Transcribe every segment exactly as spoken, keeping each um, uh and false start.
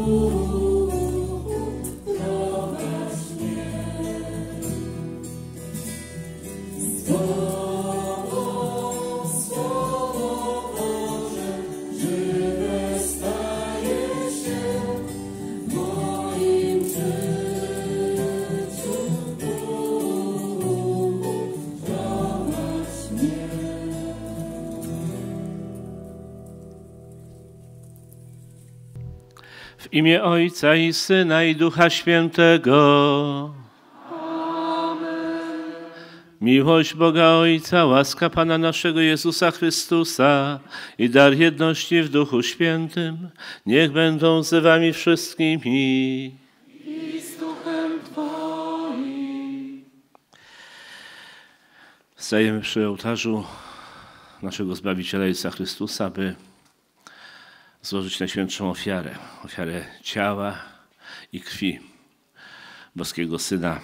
W imię Ojca i Syna i Ducha Świętego. Amen. Miłość Boga Ojca, łaska Pana naszego Jezusa Chrystusa i dar jedności w Duchu Świętym niech będą z wami wszystkimi. I z Duchem Twoim. Stajemy przy ołtarzu naszego Zbawiciela Jezusa Chrystusa, by złożyć najświętszą ofiarę, ofiarę ciała i krwi boskiego Syna.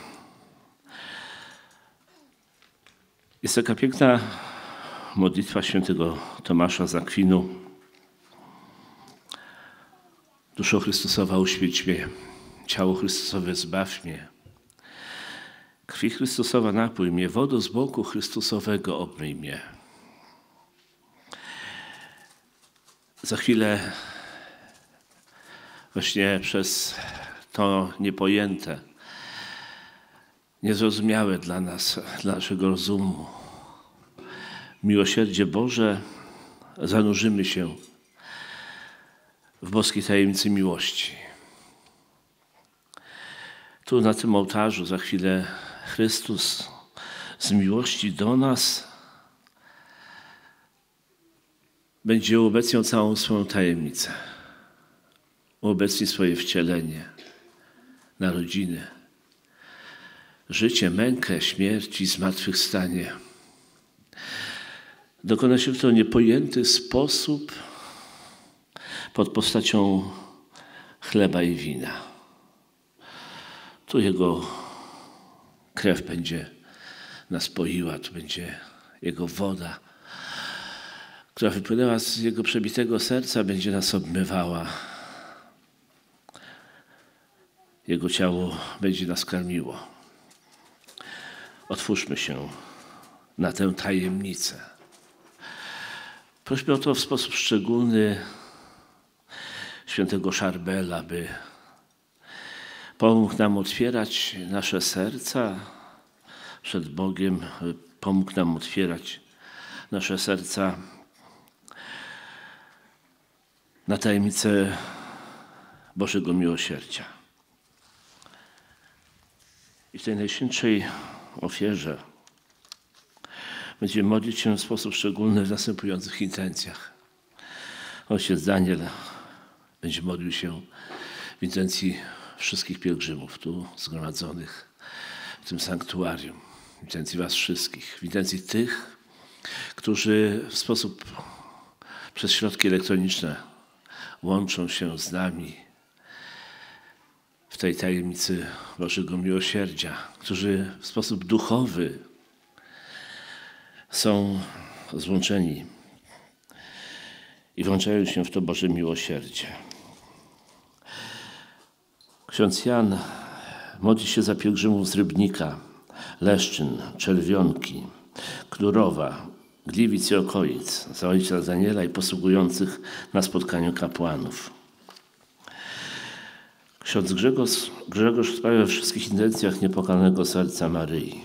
Jest taka piękna modlitwa świętego Tomasza z Akwinu. Duszo Chrystusowa, uświeć mnie, ciało Chrystusowe zbaw mnie, krwi Chrystusowa napój mnie, wodą z boku Chrystusowego obmyj mnie. Za chwilę właśnie przez to niepojęte, niezrozumiałe dla nas, dla naszego rozumu miłosierdzie Boże zanurzymy się w boskiej tajemnicy miłości. Tu na tym ołtarzu za chwilę Chrystus z miłości do nas będzie uobecniał całą swoją tajemnicę. Uobecni swoje wcielenie, narodziny, życie, mękę, śmierć i zmartwychwstanie. Dokona się w to niepojęty sposób pod postacią chleba i wina. Tu Jego krew będzie nas poiła, tu będzie Jego woda, która wypłynęła z Jego przebitego serca, będzie nas obmywała. Jego ciało będzie nas karmiło. Otwórzmy się na tę tajemnicę. Prośmy o to w sposób szczególny świętego Szarbela, by pomógł nam otwierać nasze serca przed Bogiem, pomógł nam otwierać nasze serca na tajemnicę Bożego miłosierdzia. I w tej najświętszej ofierze będziemy modlić się w sposób szczególny w następujących intencjach. Ojciec Daniel będzie modlił się w intencji wszystkich pielgrzymów tu zgromadzonych w tym sanktuarium, w intencji was wszystkich, w intencji tych, którzy w sposób przez środki elektroniczne łączą się z nami w tej tajemnicy Bożego miłosierdzia, którzy w sposób duchowy są złączeni i włączają się w to Boże miłosierdzie. Ksiądz Jan modli się za pielgrzymów z Rybnika, Leszczyn, Czerwionki, Knurowa, Gliwic i okolic, za ojca Daniela i posługujących na spotkaniu kapłanów. Ksiądz Grzegorz, Grzegorz sprawia we wszystkich intencjach niepokalanego serca Maryi.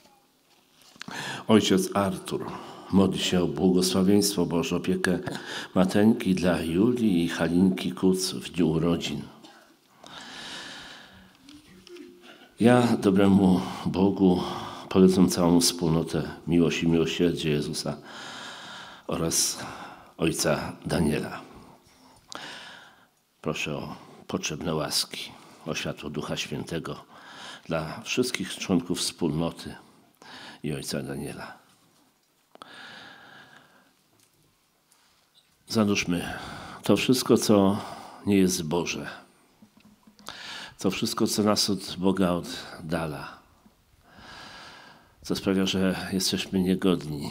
Ojciec Artur modli się o błogosławieństwo Boże, opiekę mateńki dla Julii i Halinki Kuc w dniu urodzin. Ja dobremu Bogu polecam całą wspólnotę miłości i miłosierdzia Jezusa oraz ojca Daniela. Proszę o potrzebne łaski, o światło Ducha Świętego dla wszystkich członków wspólnoty i ojca Daniela. Zanurzmy to wszystko, co nie jest Boże. To wszystko, co nas od Boga oddala. Co sprawia, że jesteśmy niegodni.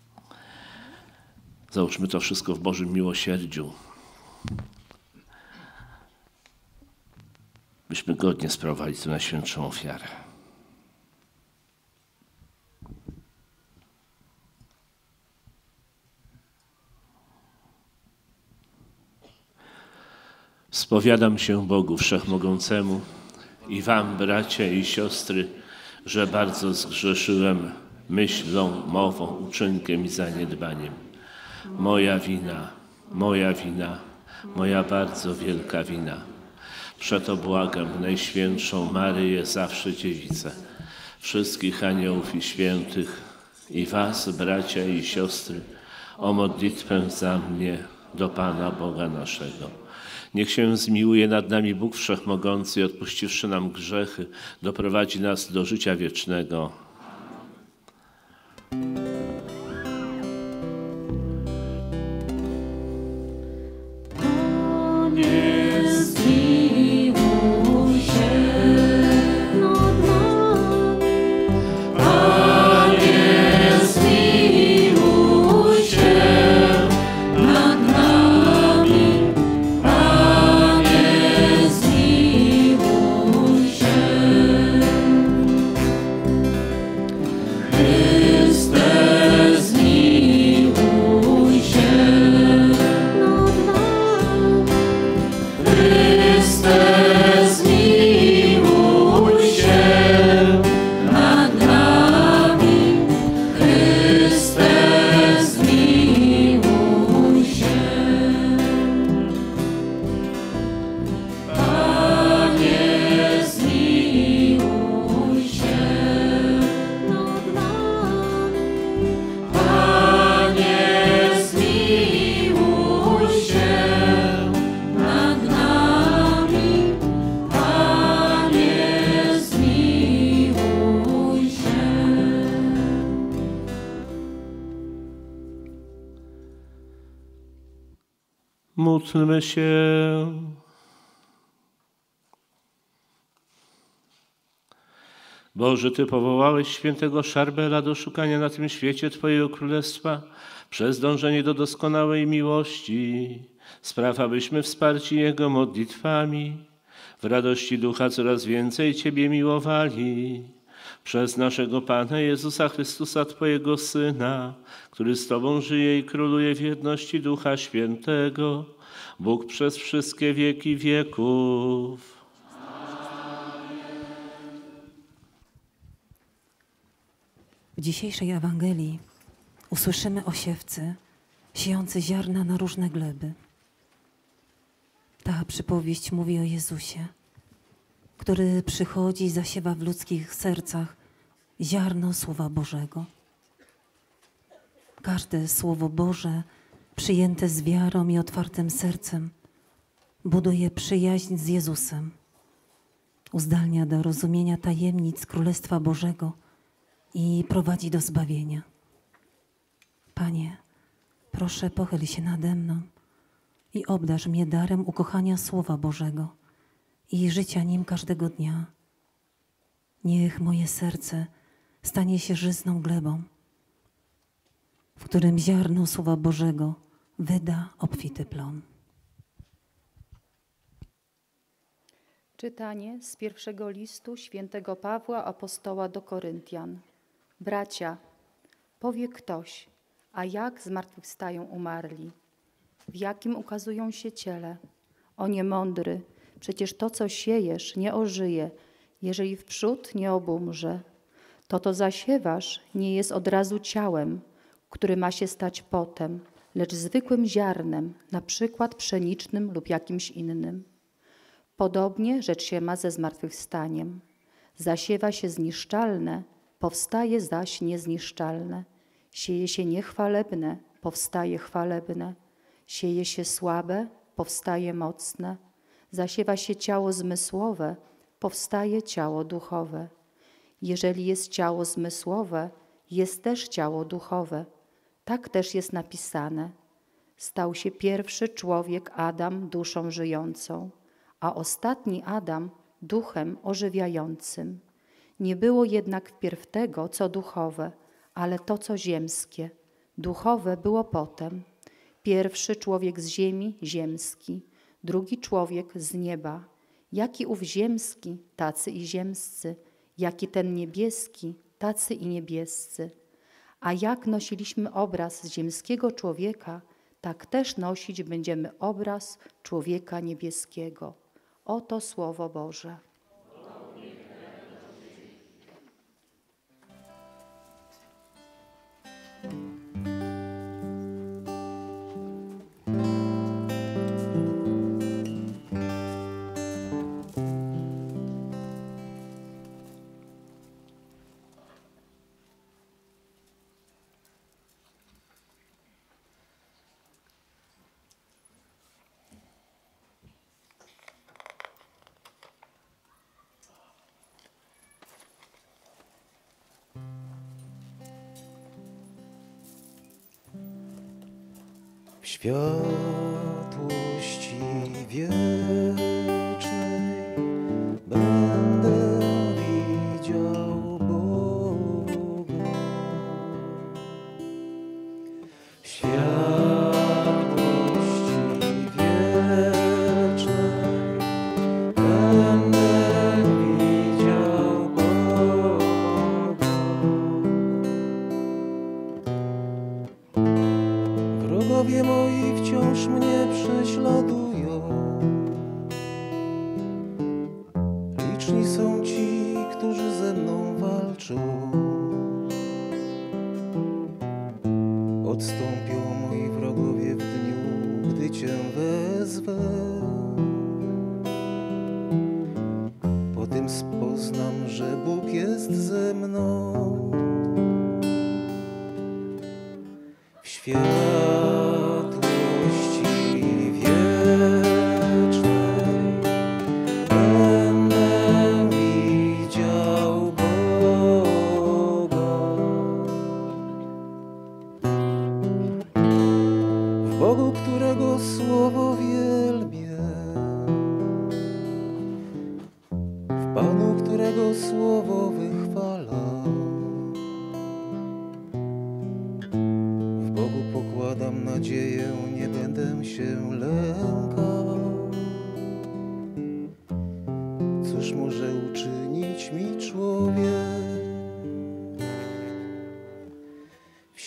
Załóżmy to wszystko w Bożym miłosierdziu. byśmy godnie sprawowali tę najświętszą ofiarę. Spowiadam się Bogu Wszechmogącemu i wam, bracia i siostry, że bardzo zgrzeszyłem myślą, mową, uczynkiem i zaniedbaniem. Moja wina, moja wina, moja bardzo wielka wina. Przeto błagam Najświętszą Maryję, zawsze Dziewicę, wszystkich aniołów i świętych i was, bracia i siostry, o modlitwę za mnie do Pana Boga naszego. Niech się zmiłuje nad nami Bóg Wszechmogący i odpuściwszy nam grzechy, doprowadzi nas do życia wiecznego. Módlmy się. Boże, Ty powołałeś świętego Szarbela do szukania na tym świecie Twojego Królestwa przez dążenie do doskonałej miłości. Spraw, abyśmy wsparci Jego modlitwami w radości ducha coraz więcej Ciebie miłowali. Przez naszego Pana Jezusa Chrystusa, Twojego Syna, który z Tobą żyje i króluje w jedności Ducha Świętego, Bóg przez wszystkie wieki wieków. W dzisiejszej Ewangelii usłyszymy o siewcy siejący ziarna na różne gleby. Ta przypowieść mówi o Jezusie, który przychodzi i zasiewa w ludzkich sercach ziarno Słowa Bożego. Każde Słowo Boże, przyjęte z wiarą i otwartym sercem, buduje przyjaźń z Jezusem, uzdalnia do rozumienia tajemnic Królestwa Bożego i prowadzi do zbawienia. Panie, proszę, pochyl się nade mną i obdarz mnie darem ukochania Słowa Bożego i życia nim każdego dnia. Niech moje serce stanie się żyzną glebą, w którym ziarno Słowa Bożego wyda obfity plon. Czytanie z pierwszego listu świętego Pawła apostoła do Koryntian. Bracia, powie ktoś, a jak zmartwychwstają umarli? W jakim ukazują się ciele? O niemądry, przecież to, co siejesz, nie ożyje, jeżeli wprzód nie obumrze. To, co zasiewasz, nie jest od razu ciałem, który ma się stać potem, lecz zwykłym ziarnem, na przykład pszenicznym lub jakimś innym. Podobnie rzecz się ma ze zmartwychwstaniem. Zasiewa się zniszczalne, powstaje zaś niezniszczalne. Sieje się niechwalebne, powstaje chwalebne. Sieje się słabe, powstaje mocne. Zasiewa się ciało zmysłowe, powstaje ciało duchowe. Jeżeli jest ciało zmysłowe, jest też ciało duchowe. Tak też jest napisane. Stał się pierwszy człowiek Adam duszą żyjącą, a ostatni Adam duchem ożywiającym. Nie było jednak wpierw tego, co duchowe, ale to, co ziemskie. Duchowe było potem. Pierwszy człowiek z ziemi, ziemski, drugi człowiek z nieba. Jaki ów ziemski, tacy i ziemscy, jaki ten niebieski, tacy i niebiescy. A jak nosiliśmy obraz ziemskiego człowieka, tak też nosić będziemy obraz człowieka niebieskiego. Oto Słowo Boże. W światłości wiecznej będę widział Boga. W światłości wiecznej będę widział Boga. Wrogowie moi wciąż mnie prześladują. Liczni są ci, którzy ze mną walczą. Odstąpią moi wrogowie w dniu, gdy Cię wezwę. Po tym spoznam, że Bóg jest ze mną. W światłości wiecznej będę widział Boga. W Bogu, którego słowo wielbię, w Panu, którego słowo wychwalam. Pokładam nadzieję, nie będę się lękał. Cóż może uczynić mi człowiek? W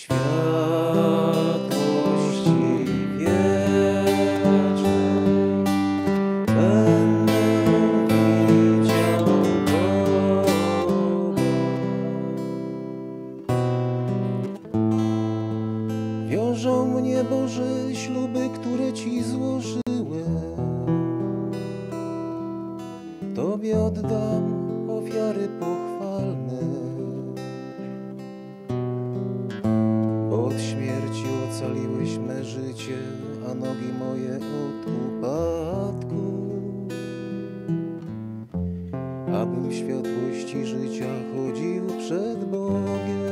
światłości wiecznej będę widział Boga. Wiążą mnie, Boże, śluby, które Ci złożyłem. Tobie oddam ofiary pochwalne, bo od śmierci ocaliłeś me życie, a nogi moje od upadku. Abym w światłości życia chodził przed Bogiem.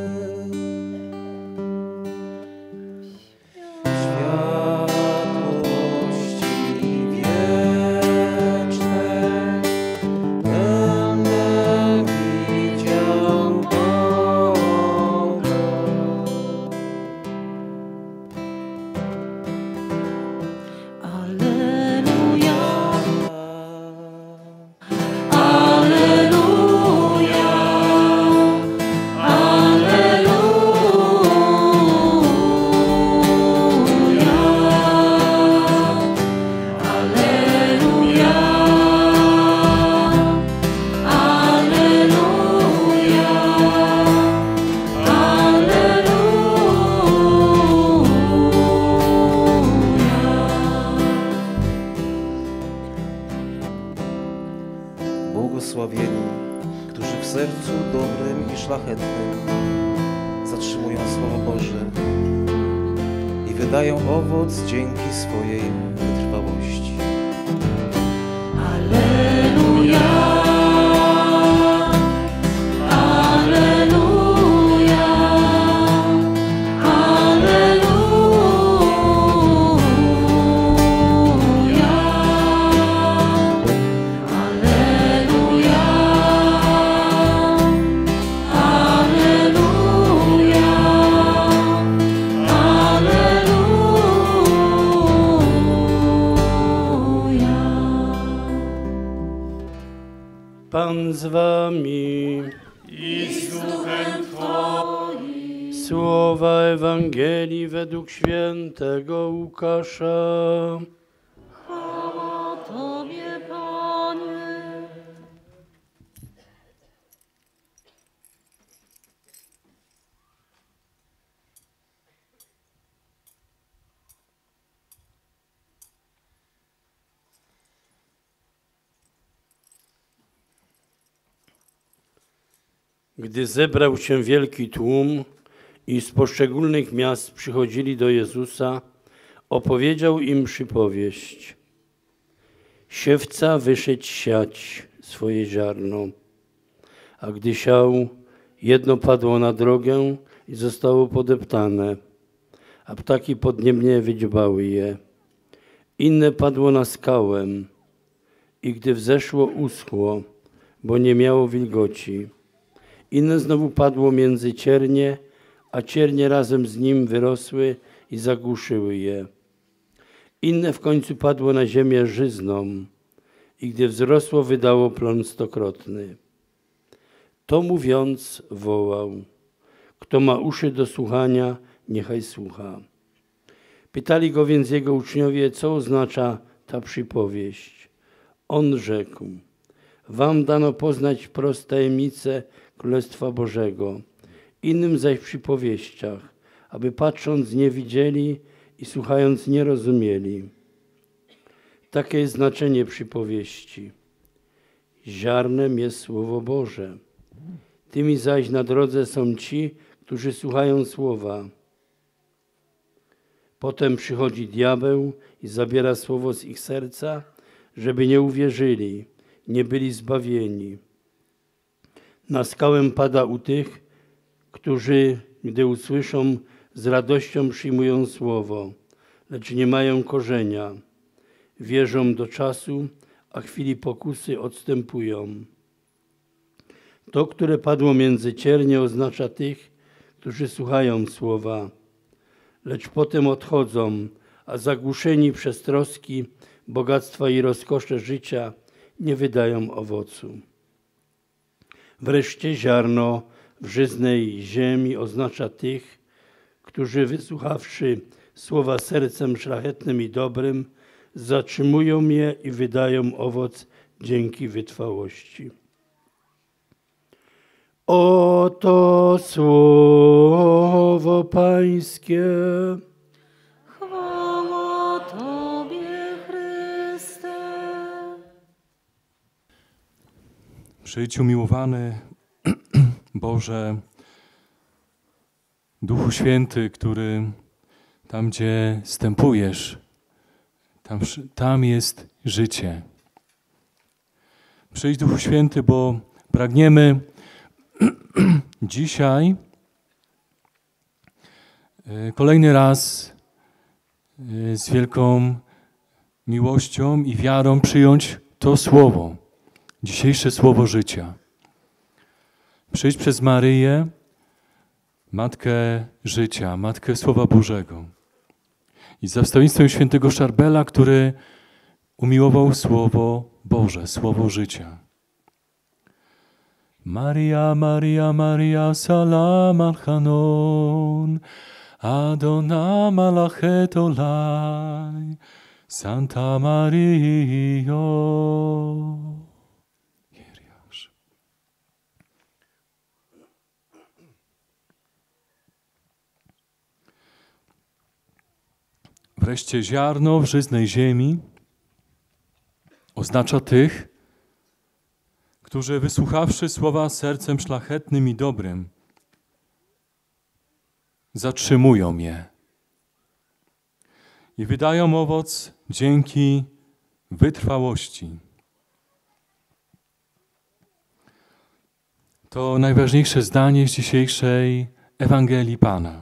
Błogosławieni, którzy w sercu dobrym i szlachetnym zatrzymują Słowo Boże i wydają owoc dzięki swojej wytrwałości. Alleluja. Pan z wami. I z duchem Twoim. Słowa Ewangelii według świętego Łukasza. Chwała Tobie, Panie. Gdy zebrał się wielki tłum i z poszczególnych miast przychodzili do Jezusa, opowiedział im przypowieść. Siewca wyszedł siać swoje ziarno, a gdy siał, jedno padło na drogę i zostało podeptane, a ptaki podniebnie wydźbały je. Inne padło na skałę i gdy wzeszło, uschło, bo nie miało wilgoci. Inne znowu padło między ciernie, a ciernie razem z nim wyrosły i zagłuszyły je. Inne w końcu padło na ziemię żyzną i gdy wzrosło, wydało plon stokrotny. To mówiąc wołał, kto ma uszy do słuchania, niechaj słucha. Pytali go więc jego uczniowie, co oznacza ta przypowieść. On rzekł, wam dano poznać wprost tajemnicę Królestwa Bożego, innym zaś przypowieściach, aby patrząc nie widzieli i słuchając nie rozumieli. Takie jest znaczenie przypowieści. Ziarnem jest Słowo Boże. Tymi zaś na drodze są ci, którzy słuchają Słowa. Potem przychodzi diabeł i zabiera Słowo z ich serca, żeby nie uwierzyli, nie byli zbawieni. Na skałę pada u tych, którzy, gdy usłyszą, z radością przyjmują Słowo, lecz nie mają korzenia. Wierzą do czasu, a chwili pokusy odstępują. To, które padło między ciernie, oznacza tych, którzy słuchają Słowa, lecz potem odchodzą, a zagłuszeni przez troski, bogactwa i rozkosze życia nie wydają owocu. Wreszcie ziarno w żyznej ziemi oznacza tych, którzy wysłuchawszy słowa sercem szlachetnym i dobrym, zatrzymują je i wydają owoc dzięki wytrwałości. Oto słowo Pańskie. Chwała Tobie, Chryste. Przyjdź, umiłowany Boże, Duchu Święty, który tam, gdzie stępujesz, tam, tam jest życie. Przyjdź, Duchu Święty, bo pragniemy dzisiaj kolejny raz z wielką miłością i wiarą przyjąć to słowo, dzisiejsze słowo życia. Przyjdź przez Maryję, Matkę życia, Matkę Słowa Bożego i za wstawiennictwem świętego Szarbela, który umiłował Słowo Boże, Słowo życia. Maria, Maria, Maria, salam archanon, Adonai malachet olai, Santa Mario. Kyriasz. Wreszcie ziarno w żyznej ziemi oznacza tych, którzy wysłuchawszy słowa sercem szlachetnym i dobrym, zatrzymują je i wydają owoc dzięki wytrwałości. To najważniejsze zdanie z dzisiejszej Ewangelii Pana.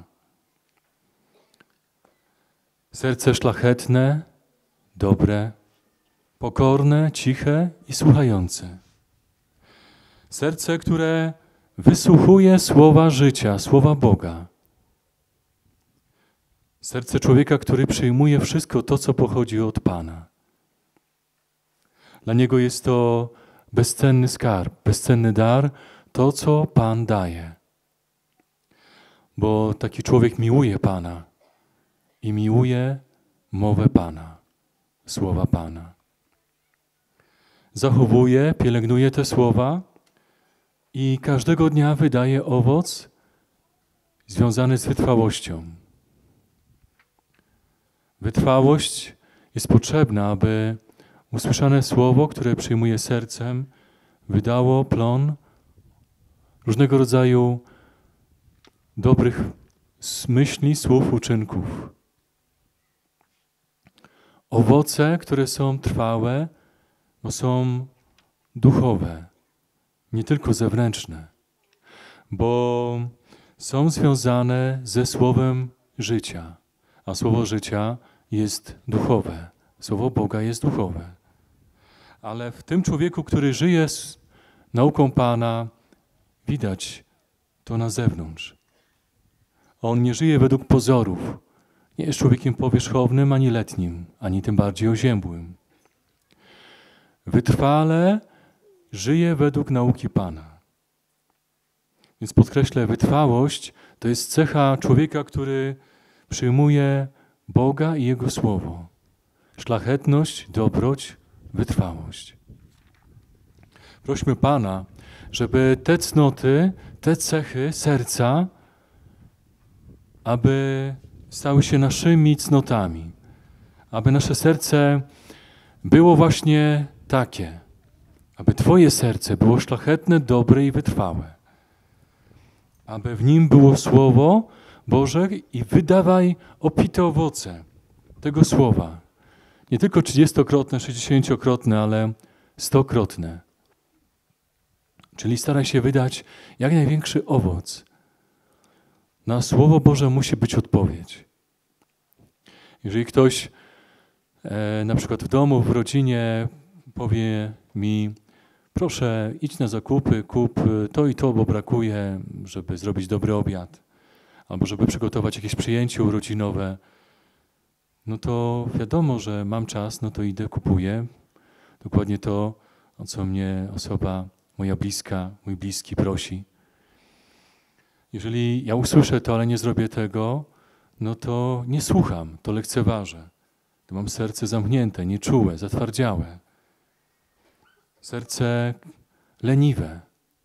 Serce szlachetne, dobre, pokorne, ciche i słuchające. Serce, które wysłuchuje słowa życia, słowa Boga. Serce człowieka, który przyjmuje wszystko to, co pochodzi od Pana. Dla niego jest to bezcenny skarb, bezcenny dar, to co Pan daje. Bo taki człowiek miłuje Pana i miłuje mowę Pana, słowa Pana. Zachowuje, pielęgnuje te słowa i każdego dnia wydaje owoc związany z wytrwałością. Wytrwałość jest potrzebna, aby usłyszane słowo, które przyjmuje sercem, wydało plon różnego rodzaju dobrych myśli, słów, uczynków. Owoce, które są trwałe, bo są duchowe, nie tylko zewnętrzne, bo są związane ze słowem życia, a słowo życia jest duchowe. Słowo Boga jest duchowe. Ale w tym człowieku, który żyje z nauką Pana, widać to na zewnątrz. On nie żyje według pozorów. Nie jest człowiekiem powierzchownym, ani letnim, ani tym bardziej oziębłym. Wytrwale żyje według nauki Pana. Więc podkreślę, wytrwałość to jest cecha człowieka, który przyjmuje Boga i Jego Słowo. Szlachetność, dobroć, wytrwałość. Prośmy Pana, żeby te cnoty, te cechy serca, aby stały się naszymi cnotami. Aby nasze serce było właśnie takie. Aby Twoje serce było szlachetne, dobre i wytrwałe. Aby w nim było Słowo Boże i wydawaj opite owoce tego Słowa. Nie tylko trzydziestokrotne, sześćdziesięciokrotne, ale stokrotne. Czyli staraj się wydać jak największy owoc. Na Słowo Boże musi być odpowiedź. Jeżeli ktoś e, na przykład w domu, w rodzinie powie mi: proszę, idź na zakupy, kup to i to, bo brakuje, żeby zrobić dobry obiad, albo żeby przygotować jakieś przyjęcie urodzinowe, no to wiadomo, że mam czas, no to idę, kupuję dokładnie to, o co mnie osoba moja bliska, mój bliski prosi. Jeżeli ja usłyszę to, ale nie zrobię tego, no to nie słucham, to lekceważę. To mam serce zamknięte, nieczułe, zatwardziałe. Serce leniwe.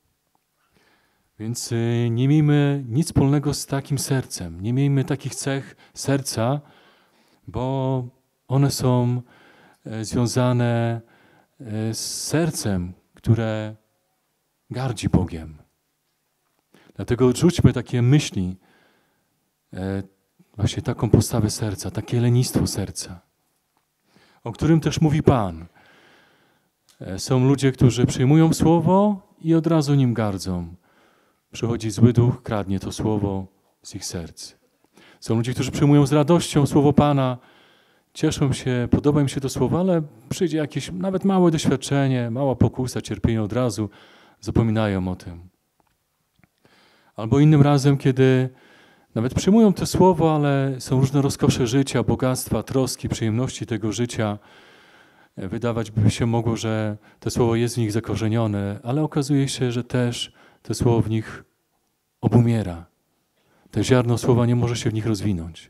Więc nie miejmy nic wspólnego z takim sercem. Nie miejmy takich cech serca, bo one są związane z sercem, które gardzi Bogiem. Dlatego odrzućmy takie myśli, właśnie taką postawę serca, takie lenistwo serca, o którym też mówi Pan. Są ludzie, którzy przyjmują słowo i od razu nim gardzą. Przychodzi zły duch, kradnie to słowo z ich serc. Są ludzie, którzy przyjmują z radością słowo Pana, cieszą się, podoba im się to słowo, ale przyjdzie jakieś nawet małe doświadczenie, mała pokusa, cierpienie, od razu zapominają o tym. Albo innym razem, kiedy nawet przyjmują to słowo, ale są różne rozkosze życia, bogactwa, troski, przyjemności tego życia. Wydawać by się mogło, że to słowo jest w nich zakorzenione, ale okazuje się, że też to słowo w nich obumiera. To ziarno słowa nie może się w nich rozwinąć.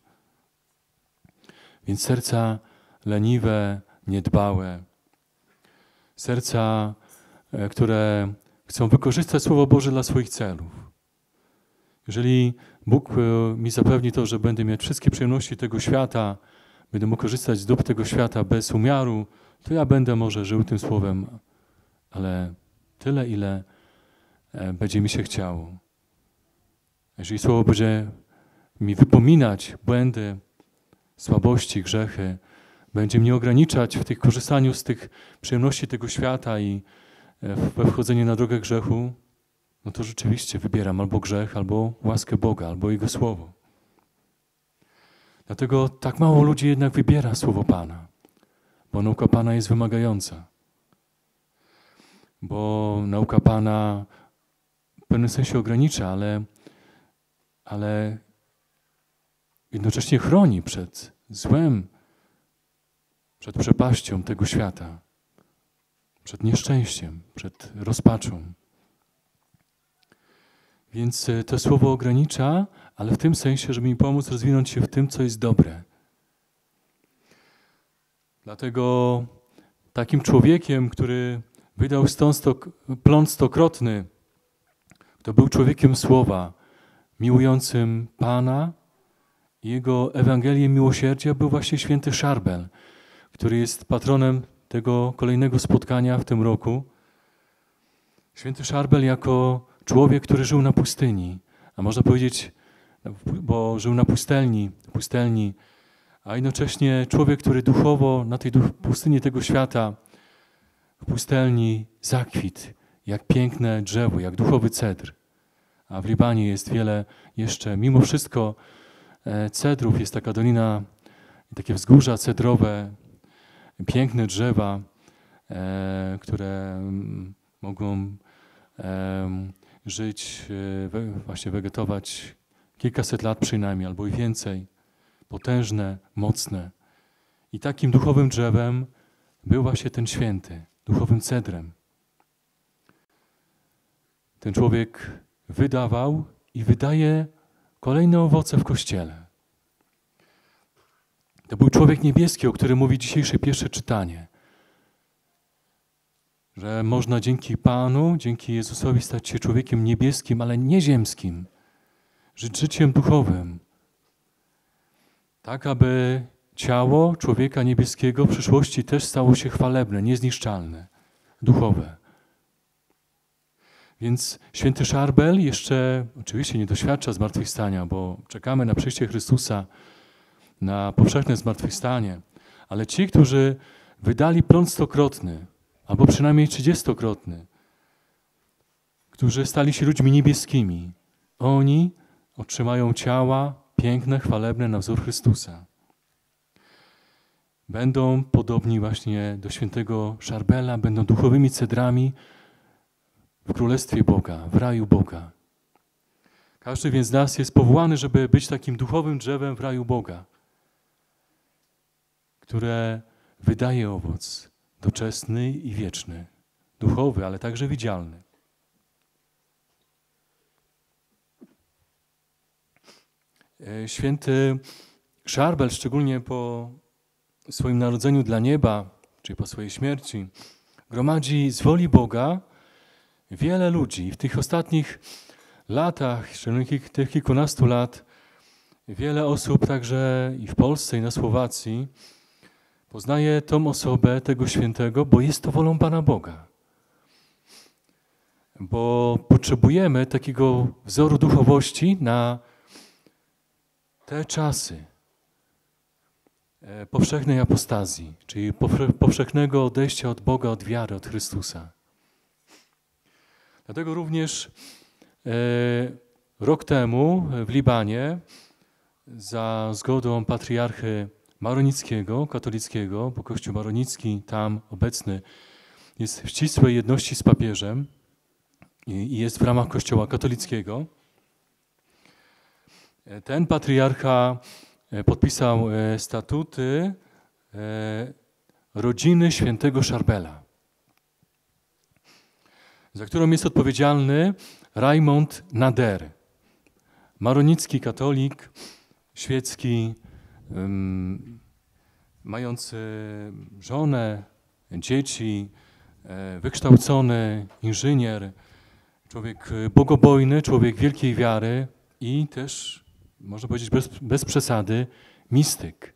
Więc serca leniwe, niedbałe, serca, które chcą wykorzystać Słowo Boże dla swoich celów. Jeżeli Bóg mi zapewni to, że będę mieć wszystkie przyjemności tego świata, będę mógł korzystać z dóbr tego świata bez umiaru, to ja będę może żył tym Słowem, ale tyle, ile będzie mi się chciało. Jeżeli Słowo będzie mi wypominać błędy, słabości, grzechy, będzie mnie ograniczać w tych korzystaniu z tych przyjemności tego świata i we wchodzeniu na drogę grzechu, no to rzeczywiście wybieram albo grzech, albo łaskę Boga, albo Jego Słowo. Dlatego tak mało ludzi jednak wybiera Słowo Pana, bo nauka Pana jest wymagająca. Bo nauka Pana w pewnym sensie ogranicza, ale, ale jednocześnie chroni przed złem, przed przepaścią tego świata, przed nieszczęściem, przed rozpaczą. Więc to słowo ogranicza, ale w tym sensie, żeby mi pomóc rozwinąć się w tym, co jest dobre. Dlatego takim człowiekiem, który wydał stąd stok, plon stokrotny, kto był człowiekiem słowa, miłującym Pana i Jego Ewangelię miłosierdzia, był właśnie święty Szarbel, który jest patronem tego kolejnego spotkania w tym roku. Święty Szarbel jako człowiek, który żył na pustyni, a można powiedzieć, bo żył na pustelni, pustelni, a jednocześnie człowiek, który duchowo na tej pustyni tego świata, w pustelni zakwitł, jak piękne drzewo, jak duchowy cedr. A w Libanie jest wiele jeszcze, mimo wszystko, cedrów, jest taka dolina, takie wzgórza cedrowe, piękne drzewa, które mogą żyć, właśnie wegetować kilkaset lat przynajmniej, albo i więcej, potężne, mocne. I takim duchowym drzewem był właśnie ten święty, duchowym cedrem. Ten człowiek wydawał i wydaje kolejne owoce w Kościele. To był człowiek niebieski, o którym mówi dzisiejsze pierwsze czytanie. Że można dzięki Panu, dzięki Jezusowi stać się człowiekiem niebieskim, ale nie ziemskim. Żyć życiem duchowym. Tak, aby ciało człowieka niebieskiego w przyszłości też stało się chwalebne, niezniszczalne, duchowe. Więc święty Szarbel jeszcze oczywiście nie doświadcza zmartwychwstania, bo czekamy na przyjście Chrystusa, na powszechne zmartwychwstanie. Ale ci, którzy wydali plon stokrotny, albo przynajmniej trzydziestokrotny, którzy stali się ludźmi niebieskimi, oni otrzymają ciała piękne, chwalebne na wzór Chrystusa. Będą podobni właśnie do świętego Szarbela, będą duchowymi cedrami w Królestwie Boga, w raju Boga. Każdy więc z nas jest powołany, żeby być takim duchowym drzewem w raju Boga, które wydaje owoc doczesny i wieczny, duchowy, ale także widzialny. Święty Szarbel, szczególnie po swoim narodzeniu dla nieba, czyli po swojej śmierci, gromadzi z woli Boga wiele ludzi. W tych ostatnich latach, szczególnie tych kilkunastu lat, wiele osób także i w Polsce, i na Słowacji poznaje tą osobę tego świętego, bo jest to wolą Pana Boga. Bo potrzebujemy takiego wzoru duchowości na te czasy powszechnej apostazji, czyli powszechnego odejścia od Boga, od wiary, od Chrystusa. Dlatego również rok temu w Libanie za zgodą patriarchy maronickiego, katolickiego, bo Kościół maronicki tam obecny jest w ścisłej jedności z papieżem i jest w ramach Kościoła katolickiego. Ten patriarcha podpisał statuty rodziny świętego Szarbela, za którą jest odpowiedzialny Raimond Nader, maronicki katolik, świecki, um, mający żonę, dzieci, wykształcony inżynier, człowiek bogobojny, człowiek wielkiej wiary i też, można powiedzieć bez, bez przesady, mistyk,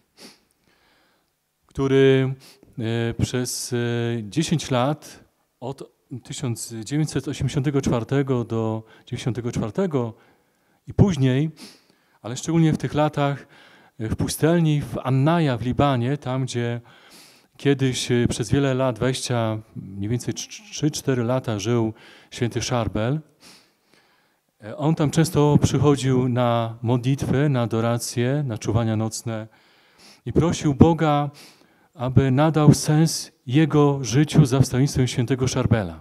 który przez dziesięć lat od tysiąc dziewięćset osiemdziesiątego czwartego do dziewięćdziesiątego czwartego i później, ale szczególnie w tych latach w pustelni w Annaja w Libanie, tam gdzie kiedyś przez wiele lat, dwadzieścia, mniej więcej trzy cztery lata żył święty Szarbel. On tam często przychodził na modlitwy, na adoracje, na czuwania nocne i prosił Boga, aby nadał sens jego życiu za wstawiennictwem świętego Szarbela.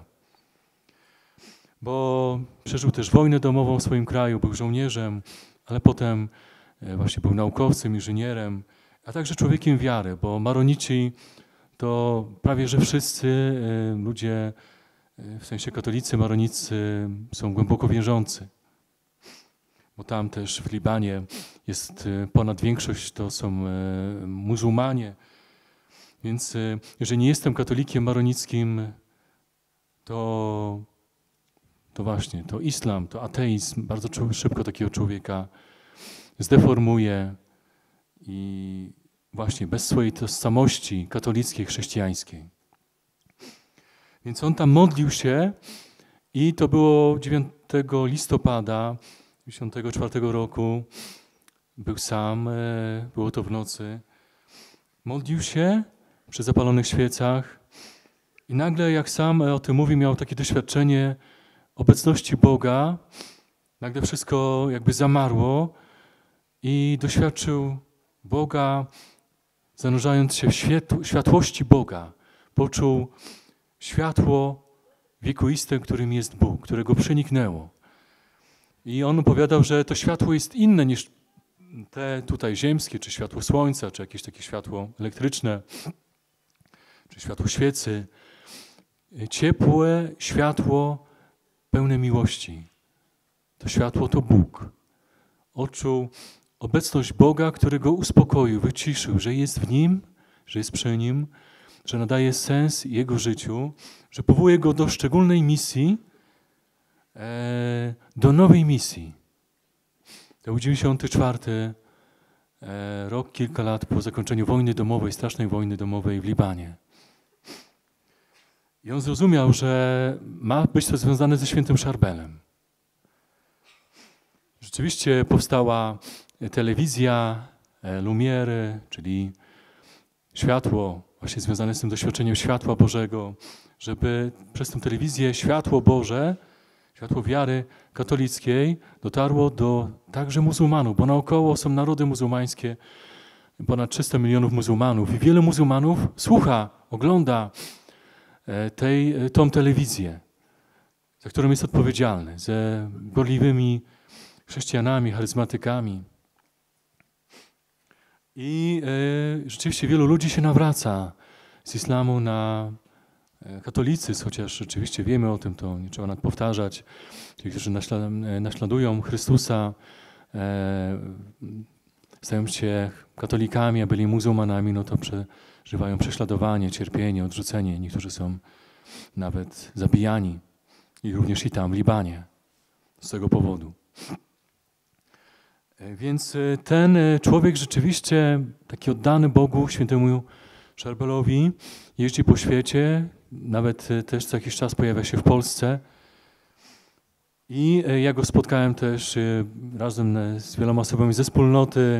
Bo przeżył też wojnę domową w swoim kraju, był żołnierzem, ale potem właśnie był naukowcem, inżynierem, a także człowiekiem wiary, bo maronici to prawie że wszyscy e, ludzie, e, w sensie katolicy, maronicy, są głęboko wierzący. Bo tam też w Libanie jest e, ponad większość, to są e, muzułmanie. Więc e, jeżeli nie jestem katolikiem maronickim, to, to właśnie, to islam, to ateizm bardzo szybko takiego człowieka zdeformuje i właśnie bez swojej tożsamości katolickiej, chrześcijańskiej. Więc on tam modlił się i to było dziewiątego listopada tysiąc dziewięćset pięćdziesiątego czwartego roku. Był sam, było to w nocy. Modlił się przy zapalonych świecach i nagle, jak sam o tym mówi, miał takie doświadczenie obecności Boga. Nagle wszystko jakby zamarło i doświadczył Boga, zanurzając się w światło, światłości Boga. Poczuł światło wiekuiste, którym jest Bóg, którego przeniknęło. I on opowiadał, że to światło jest inne niż te tutaj ziemskie, czy światło słońca, czy jakieś takie światło elektryczne, czy światło świecy. Ciepłe światło pełne miłości. To światło to Bóg. Odczuł obecność Boga, który go uspokoił, wyciszył, że jest w nim, że jest przy nim, że nadaje sens jego życiu, że powołuje go do szczególnej misji, do nowej misji. To był dziewięćdziesiąty czwarty rok, kilka lat po zakończeniu wojny domowej, strasznej wojny domowej w Libanie. I on zrozumiał, że ma być to związane ze świętym Szarbelem. Rzeczywiście powstała telewizja, Lumiere, czyli światło, właśnie związane z tym doświadczeniem światła Bożego, żeby przez tę telewizję światło Boże, światło wiary katolickiej dotarło do także muzułmanów, bo naokoło są narody muzułmańskie, ponad trzysta milionów muzułmanów i wielu muzułmanów słucha, ogląda tej, tą telewizję, za którą jest odpowiedzialny, ze gorliwymi chrześcijanami, charyzmatykami. I e, rzeczywiście wielu ludzi się nawraca z islamu na katolicyzm, chociaż rzeczywiście wiemy o tym, to nie trzeba nawet powtarzać. Ci, którzy naśladują Chrystusa, e, stają się katolikami, a byli muzułmanami, no to przeżywają prześladowanie, cierpienie, odrzucenie. Niektórzy są nawet zabijani. I również i tam, w Libanie, z tego powodu. Więc ten człowiek rzeczywiście, taki oddany Bogu, świętemu Szarbelowi, jeździ po świecie, nawet też co jakiś czas pojawia się w Polsce. I ja go spotkałem też razem z wieloma osobami ze wspólnoty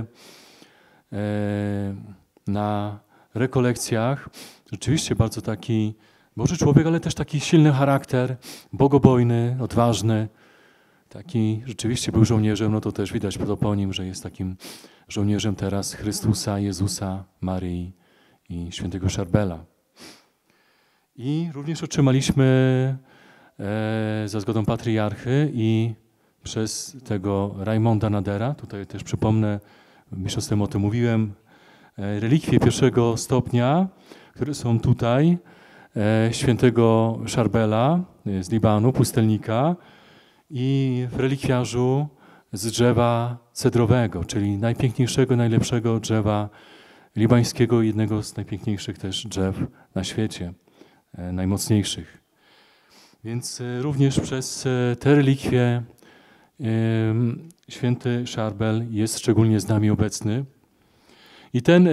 na rekolekcjach. Rzeczywiście bardzo taki Boży człowiek, ale też taki silny charakter, bogobojny, odważny. Taki rzeczywiście był żołnierzem, no to też widać po nim, że jest takim żołnierzem teraz Chrystusa, Jezusa, Maryi i świętego Szarbela. I również otrzymaliśmy e, za zgodą patriarchy i przez tego Rajmonda Nadera, tutaj też przypomnę, miesiąc temu o tym mówiłem, e, relikwie pierwszego stopnia, które są tutaj, e, świętego Szarbela z Libanu, pustelnika, i w relikwiarzu z drzewa cedrowego, czyli najpiękniejszego, najlepszego drzewa libańskiego, jednego z najpiękniejszych też drzew na świecie, najmocniejszych. Więc również przez te relikwie święty Szarbel jest szczególnie z nami obecny. I ten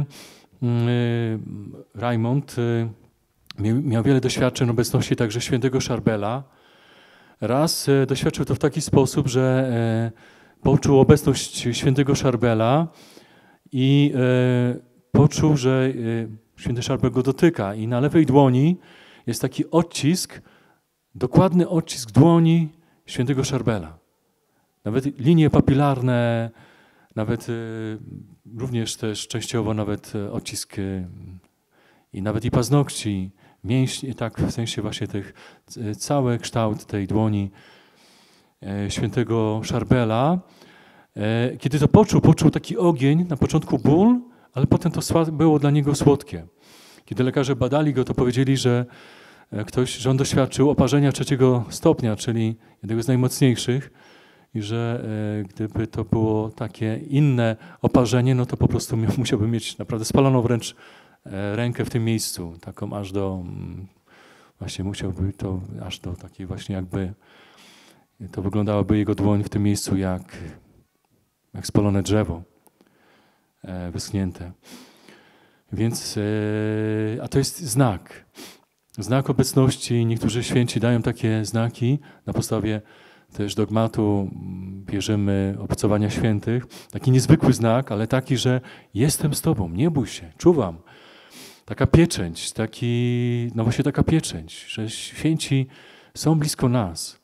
Rajmond miał wiele doświadczeń obecności także świętego Szarbela. Raz doświadczył to w taki sposób, że poczuł obecność świętego Szarbela i poczuł, że święty Szarbel go dotyka. I na lewej dłoni jest taki odcisk, dokładny odcisk dłoni świętego Szarbela. Nawet linie papilarne, nawet również też częściowo nawet odcisk i nawet i paznokci, mięśnie, tak w sensie właśnie tych, cały kształt tej dłoni świętego Szarbela. Kiedy to poczuł, poczuł taki ogień, na początku ból, ale potem to było dla niego słodkie. Kiedy lekarze badali go, to powiedzieli, że ktoś, że on doświadczył oparzenia trzeciego stopnia, czyli jednego z najmocniejszych i że gdyby to było takie inne oparzenie, no to po prostu musiałby mieć naprawdę spaloną wręcz rękę w tym miejscu, taką aż do, właśnie musiałby to aż do takiej właśnie jakby, to wyglądałaby jego dłoń w tym miejscu jak, jak spalone drzewo wyschnięte. Więc, a to jest znak. Znak obecności. Niektórzy święci dają takie znaki na podstawie też dogmatu bierzemy obcowania świętych. Taki niezwykły znak, ale taki, że jestem z Tobą, nie bój się, czuwam. Taka pieczęć, taki, no właśnie taka pieczęć, że święci są blisko nas.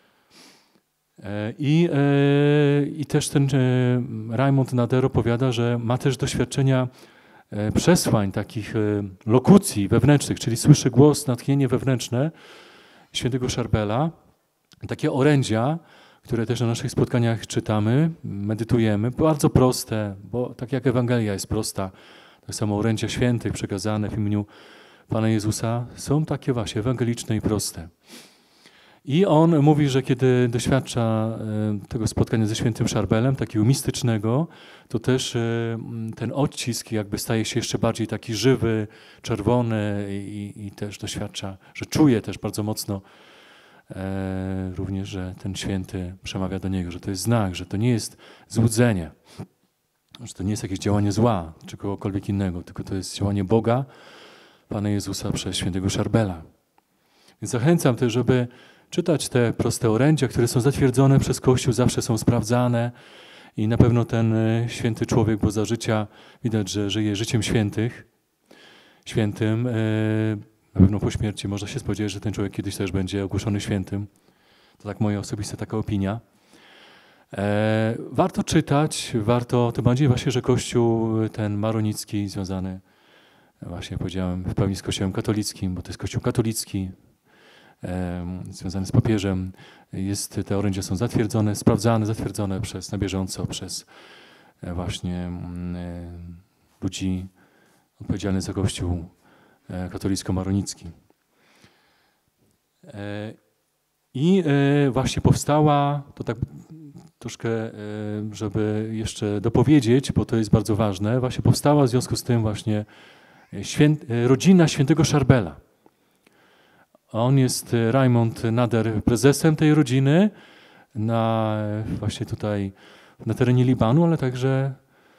I, i też ten Raymond Nader opowiada, że ma też doświadczenia przesłań, takich lokucji wewnętrznych, czyli słyszy głos, natchnienie wewnętrzne świętego Charbela, takie orędzia, które też na naszych spotkaniach czytamy, medytujemy, bardzo proste, bo tak jak Ewangelia jest prosta, tak samo orędzia świętych przekazane w imieniu Pana Jezusa są takie właśnie ewangeliczne i proste. I on mówi, że kiedy doświadcza tego spotkania ze świętym Charbelem, takiego mistycznego, to też ten odcisk jakby staje się jeszcze bardziej taki żywy, czerwony i, i też doświadcza, że czuje też bardzo mocno e, również, że ten święty przemawia do niego, że to jest znak, że to nie jest złudzenie, że to nie jest jakieś działanie zła czy kogokolwiek innego, tylko to jest działanie Boga, Pana Jezusa przez świętego Charbela. Więc zachęcam też, żeby czytać te proste orędzia, które są zatwierdzone przez Kościół, zawsze są sprawdzane i na pewno ten święty człowiek, bo za życia widać, że żyje życiem świętych, świętym. Na pewno po śmierci można się spodziewać, że ten człowiek kiedyś też będzie ogłoszony świętym. To tak moja osobista taka opinia. Warto czytać, warto, tym bardziej właśnie, że Kościół ten maronicki związany, właśnie powiedziałem, w pełni z Kościołem katolickim, bo to jest Kościół katolicki, związany z papieżem. Jest, te orędzia są zatwierdzone, sprawdzane, zatwierdzone przez na bieżąco, przez właśnie ludzi odpowiedzialnych za Kościół katolicko-maronicki. I właśnie powstała, to tak troszkę, żeby jeszcze dopowiedzieć, bo to jest bardzo ważne, właśnie powstała w związku z tym właśnie święt, rodzina świętego Charbela. On jest, Raymond Nader, prezesem tej rodziny na, właśnie tutaj na terenie Libanu, ale także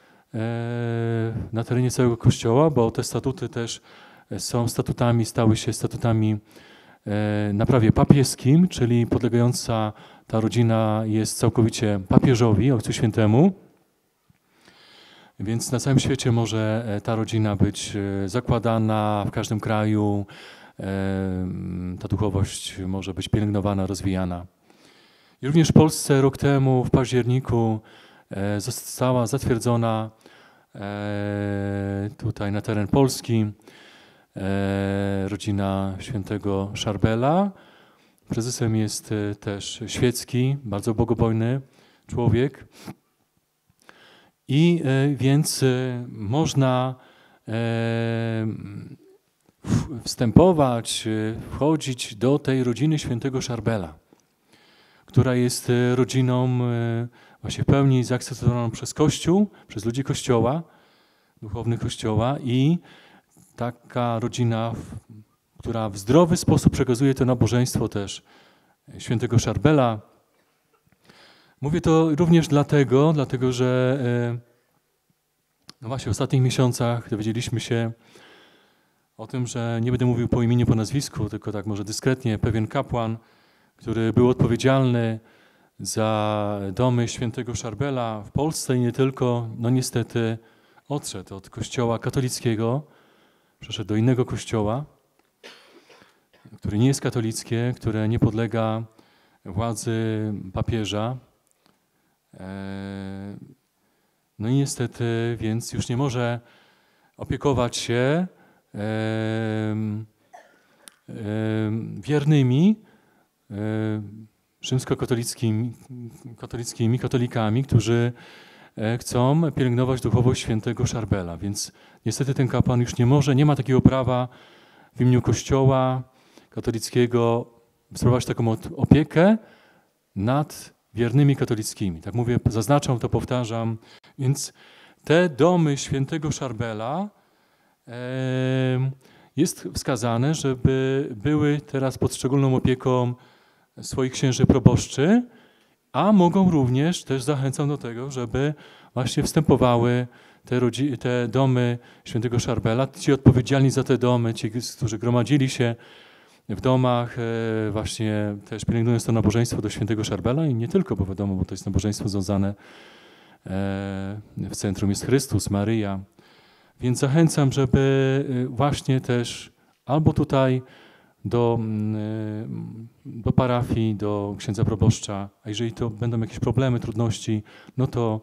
na terenie całego Kościoła, bo te statuty też są statutami, stały się statutami na prawie papieskim, czyli podlegająca ta rodzina jest całkowicie papieżowi, Ojcu Świętemu. Więc na całym świecie może ta rodzina być zakładana w każdym kraju, ta duchowość może być pielęgnowana, rozwijana. I również w Polsce rok temu, w październiku, została zatwierdzona tutaj na teren Polski rodzina świętego Charbela. Prezesem jest też świecki, bardzo bogobojny człowiek. I więc można wstępować, wchodzić do tej rodziny świętego Charbela, która jest rodziną właśnie w pełni zaakceptowaną przez Kościół, przez ludzi Kościoła, duchownych Kościoła i taka rodzina, która w zdrowy sposób przekazuje to nabożeństwo też świętego Charbela. Mówię to również dlatego, dlatego że no właśnie w ostatnich miesiącach dowiedzieliśmy się o tym, że nie będę mówił po imieniu, po nazwisku, tylko tak może dyskretnie, pewien kapłan, który był odpowiedzialny za domy świętego Charbela w Polsce i nie tylko, no niestety odszedł od kościoła katolickiego, przeszedł do innego kościoła, które nie jest katolickie, które nie podlega władzy papieża. No i niestety więc już nie może opiekować się wiernymi rzymskokatolickimi, katolickimi, katolikami, którzy chcą pielęgnować duchowość świętego Szarbela, więc niestety ten kapłan już nie może, nie ma takiego prawa w imieniu Kościoła katolickiego sprawować taką opiekę nad wiernymi katolickimi. Tak mówię, zaznaczam to, powtarzam. Więc te domy świętego Szarbela e, jest wskazane, żeby były teraz pod szczególną opieką swoich księży proboszczy, a mogą również, też zachęcam do tego, żeby właśnie wstępowały te, rodzi- te domy świętego Szarbela, ci odpowiedzialni za te domy, ci, którzy gromadzili się w domach, e, właśnie też pielęgnując to nabożeństwo do świętego Szarbela i nie tylko, bo wiadomo, bo to jest nabożeństwo związane e, w centrum jest Chrystus, Maryja. Więc zachęcam, żeby właśnie też albo tutaj do, do parafii, do księdza proboszcza, a jeżeli to będą jakieś problemy, trudności, no to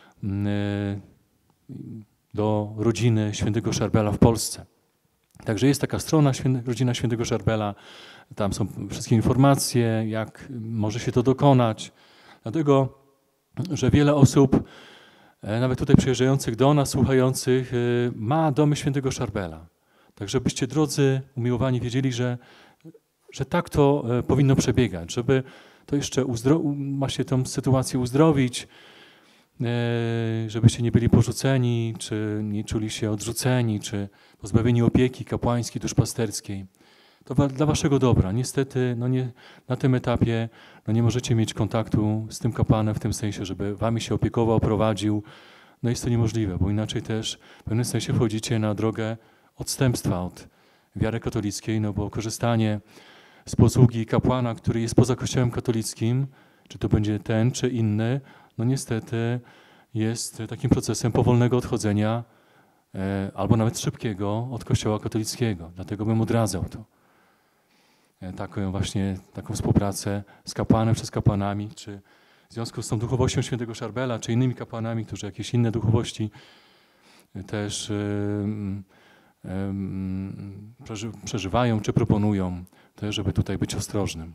do rodziny świętego Szarbela w Polsce. Także jest taka strona Rodzina Świętego Szarbela, tam są wszystkie informacje, jak może się to dokonać. Dlatego, że wiele osób, nawet tutaj przyjeżdżających do nas, słuchających, ma domy świętego Szarbela. Tak żebyście, drodzy umiłowani, wiedzieli, że, że tak to powinno przebiegać, żeby to jeszcze uzdro- właśnie tę sytuację uzdrowić, żebyście nie byli porzuceni, czy nie czuli się odrzuceni, czy pozbawieni opieki kapłańskiej, duszpasterskiej. To wa- dla waszego dobra. Niestety no nie, na tym etapie no nie możecie mieć kontaktu z tym kapłanem w tym sensie, żeby wami się opiekował, prowadził. No jest to niemożliwe, bo inaczej też w pewnym sensie wchodzicie na drogę odstępstwa od wiary katolickiej, no bo korzystanie z posługi kapłana, który jest poza Kościołem katolickim, czy to będzie ten, czy inny, no niestety jest takim procesem powolnego odchodzenia e, albo nawet szybkiego od Kościoła katolickiego. Dlatego bym odradzał to. E, taką właśnie taką współpracę z kapłanem, czy z kapłanami, czy w związku z tą duchowością świętego Szarbela, czy innymi kapłanami, którzy jakieś inne duchowości też e, e, przeży, przeżywają, czy proponują, też żeby tutaj być ostrożnym.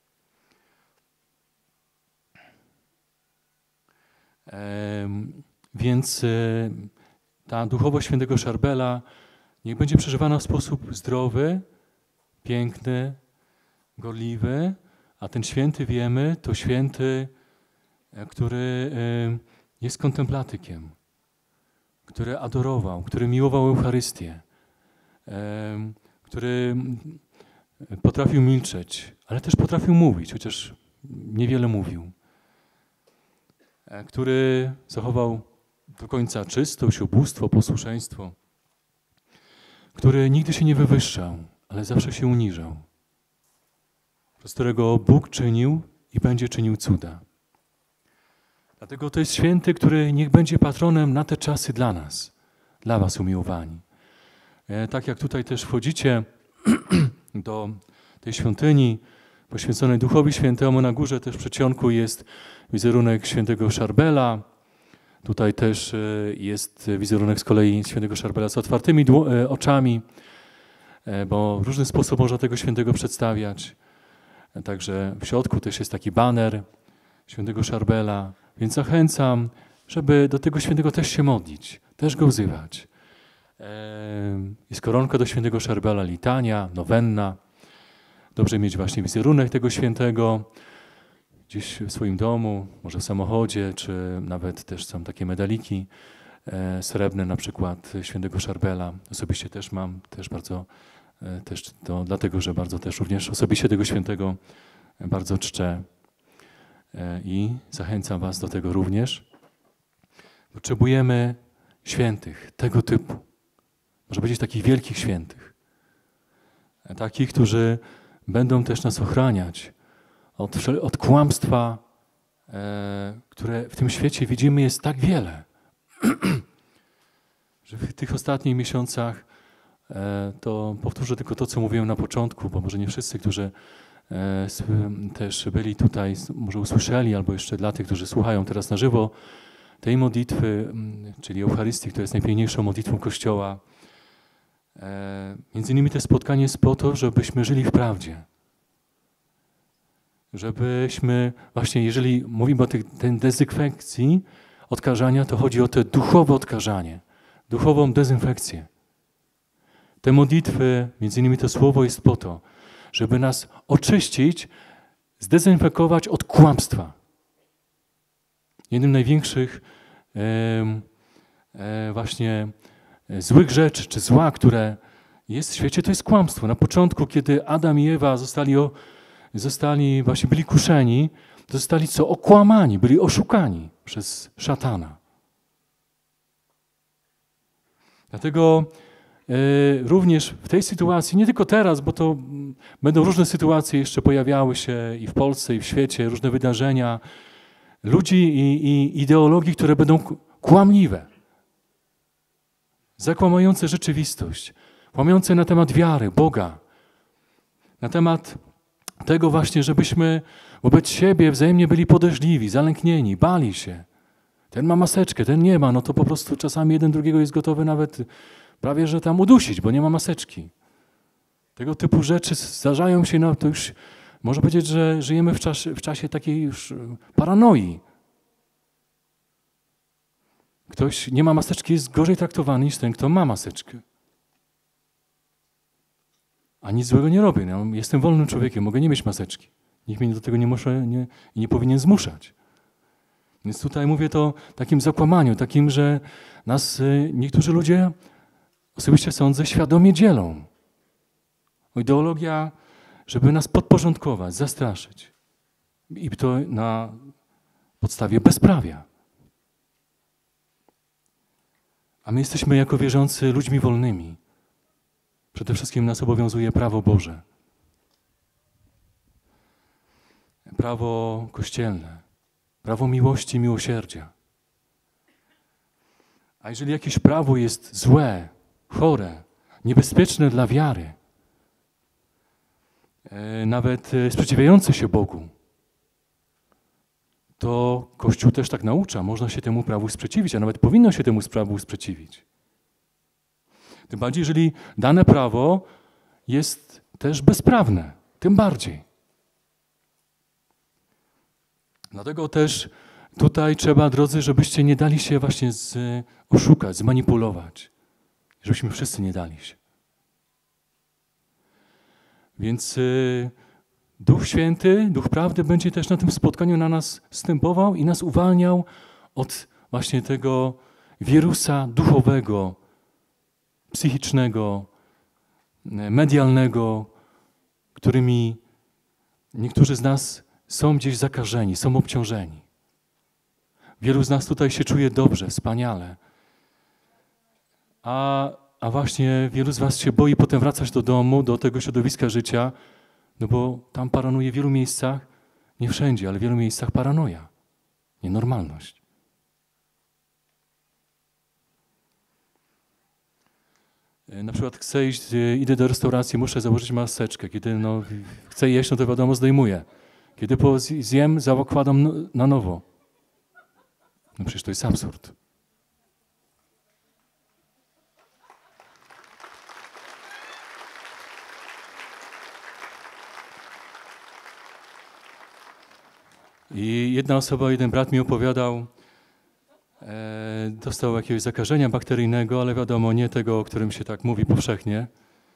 Więc ta duchowość świętego Szarbela niech będzie przeżywana w sposób zdrowy, piękny, gorliwy, a ten święty, wiemy, to święty, który jest kontemplatykiem, który adorował, który miłował Eucharystię, który potrafił milczeć, ale też potrafił mówić, chociaż niewiele mówił, który zachował do końca czystość, ubóstwo, posłuszeństwo, który nigdy się nie wywyższał, ale zawsze się uniżał, przez którego Bóg czynił i będzie czynił cuda. Dlatego to jest święty, który niech będzie patronem na te czasy dla nas, dla was umiłowani. Tak jak tutaj też wchodzicie do tej świątyni poświęconej Duchowi Świętemu, na górze też w przedsionku jest wizerunek świętego Szarbela. Tutaj też jest wizerunek z kolei świętego Szarbela z otwartymi oczami, bo w różny sposób można tego świętego przedstawiać. Także w środku też jest taki baner świętego Szarbela, więc zachęcam, żeby do tego świętego też się modlić, też go wzywać. Jest koronka do świętego Szarbela, litania, nowenna. Dobrze mieć właśnie wizerunek tego świętego gdzieś w swoim domu, może w samochodzie, czy nawet też są takie medaliki e, srebrne, na przykład świętego Szarbela. Osobiście też mam, też bardzo, e, też to dlatego, że bardzo też również osobiście tego świętego bardzo czczę e, i zachęcam was do tego również. Potrzebujemy świętych tego typu. Może powiedzieć takich wielkich świętych. E, takich, którzy będą też nas ochraniać od, od kłamstwa, e, które w tym świecie widzimy jest tak wiele, że w tych ostatnich miesiącach, e, to powtórzę tylko to, co mówiłem na początku, bo może nie wszyscy, którzy e, też byli tutaj, może usłyszeli, albo jeszcze dla tych, którzy słuchają teraz na żywo tej modlitwy, czyli Eucharystii, która jest najpiękniejszą modlitwą Kościoła. E, między innymi to spotkanie jest po to, żebyśmy żyli w prawdzie. Żebyśmy właśnie, jeżeli mówimy o tej dezynfekcji, odkażania, to chodzi o te duchowe odkażanie, duchową dezynfekcję. Te modlitwy, między innymi to słowo jest po to, żeby nas oczyścić, zdezynfekować od kłamstwa. Jednym z największych e, e, właśnie złych rzeczy, czy zła, które jest w świecie, to jest kłamstwo. Na początku, kiedy Adam i Ewa zostali, o, zostali właśnie byli kuszeni, to zostali co? Okłamani, byli oszukani przez szatana. Dlatego e, również w tej sytuacji, nie tylko teraz, bo to będą różne sytuacje jeszcze pojawiały się i w Polsce, i w świecie, różne wydarzenia, ludzi i, i ideologii, które będą kłamliwe, zakłamujące rzeczywistość, kłamiące na temat wiary, Boga, na temat tego właśnie, żebyśmy wobec siebie wzajemnie byli podejrzliwi, zalęknieni, bali się. Ten ma maseczkę, ten nie ma, no to po prostu czasami jeden drugiego jest gotowy nawet prawie, że tam udusić, bo nie ma maseczki. Tego typu rzeczy zdarzają się, no to już można powiedzieć, że żyjemy w czasie, w czasie takiej już paranoi. Ktoś nie ma maseczki, jest gorzej traktowany niż ten, kto ma maseczkę. A nic złego nie robię. No, jestem wolnym człowiekiem, mogę nie mieć maseczki. Nikt mnie do tego nie muszę nie, i nie powinien zmuszać. Więc tutaj mówię to takim zakłamaniu, takim, że nas y, niektórzy ludzie, osobiście sądzę, świadomie dzielą. O ideologia, żeby nas podporządkować, zastraszyć. I to na podstawie bezprawia. A my jesteśmy jako wierzący ludźmi wolnymi. Przede wszystkim nas obowiązuje prawo Boże. Prawo kościelne. Prawo miłości i miłosierdzia. A jeżeli jakieś prawo jest złe, chore, niebezpieczne dla wiary, nawet sprzeciwiające się Bogu, to Kościół też tak naucza. Można się temu prawu sprzeciwić, a nawet powinno się temu prawu sprzeciwić. Tym bardziej, jeżeli dane prawo jest też bezprawne. Tym bardziej. Dlatego też tutaj trzeba, drodzy, żebyście nie dali się właśnie z, oszukać, zmanipulować. Żebyśmy wszyscy nie dali się. Więc y, Duch Święty, Duch Prawdy będzie też na tym spotkaniu na nas wstępował i nas uwalniał od właśnie tego wirusa duchowego, psychicznego, medialnego, którymi niektórzy z nas są gdzieś zakażeni, są obciążeni. Wielu z nas tutaj się czuje dobrze, wspaniale. A, a właśnie wielu z was się boi potem wracać do domu, do tego środowiska życia, no bo tam paranuje w wielu miejscach, nie wszędzie, ale w wielu miejscach paranoja, nienormalność. Na przykład chcę iść, idę do restauracji, muszę założyć maseczkę. Kiedy no, chcę jeść, no to wiadomo zdejmuję. Kiedy po zjem, zakładam na nowo. No przecież to jest absurd. I jedna osoba, jeden brat mi opowiadał, e, dostał jakiegoś zakażenia bakteryjnego, ale wiadomo, nie tego, o którym się tak mówi powszechnie.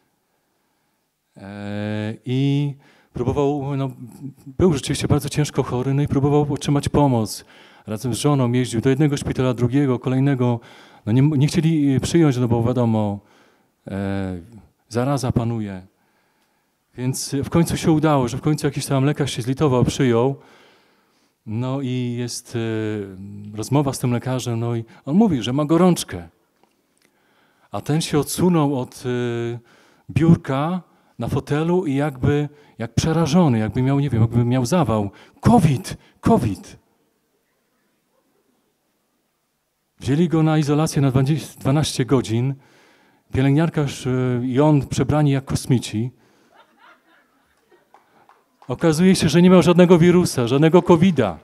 E, I próbował, no, był rzeczywiście bardzo ciężko chory, no i próbował otrzymać pomoc. Razem z żoną jeździł do jednego szpitala, drugiego, kolejnego. No nie, nie chcieli przyjąć, no bo wiadomo, e, zaraza panuje. Więc w końcu się udało, że w końcu jakiś tam lekarz się zlitował, przyjął. No i jest y, rozmowa z tym lekarzem, no i on mówi, że ma gorączkę. A ten się odsunął od y, biurka na fotelu i jakby, jak przerażony, jakby miał, nie wiem, jakby miał zawał. COVID, COVID. Wzięli go na izolację na dwanaście godzin. Pielęgniarkarz y, i on przebrani jak kosmici. Okazuje się, że nie miał żadnego wirusa, żadnego kowida.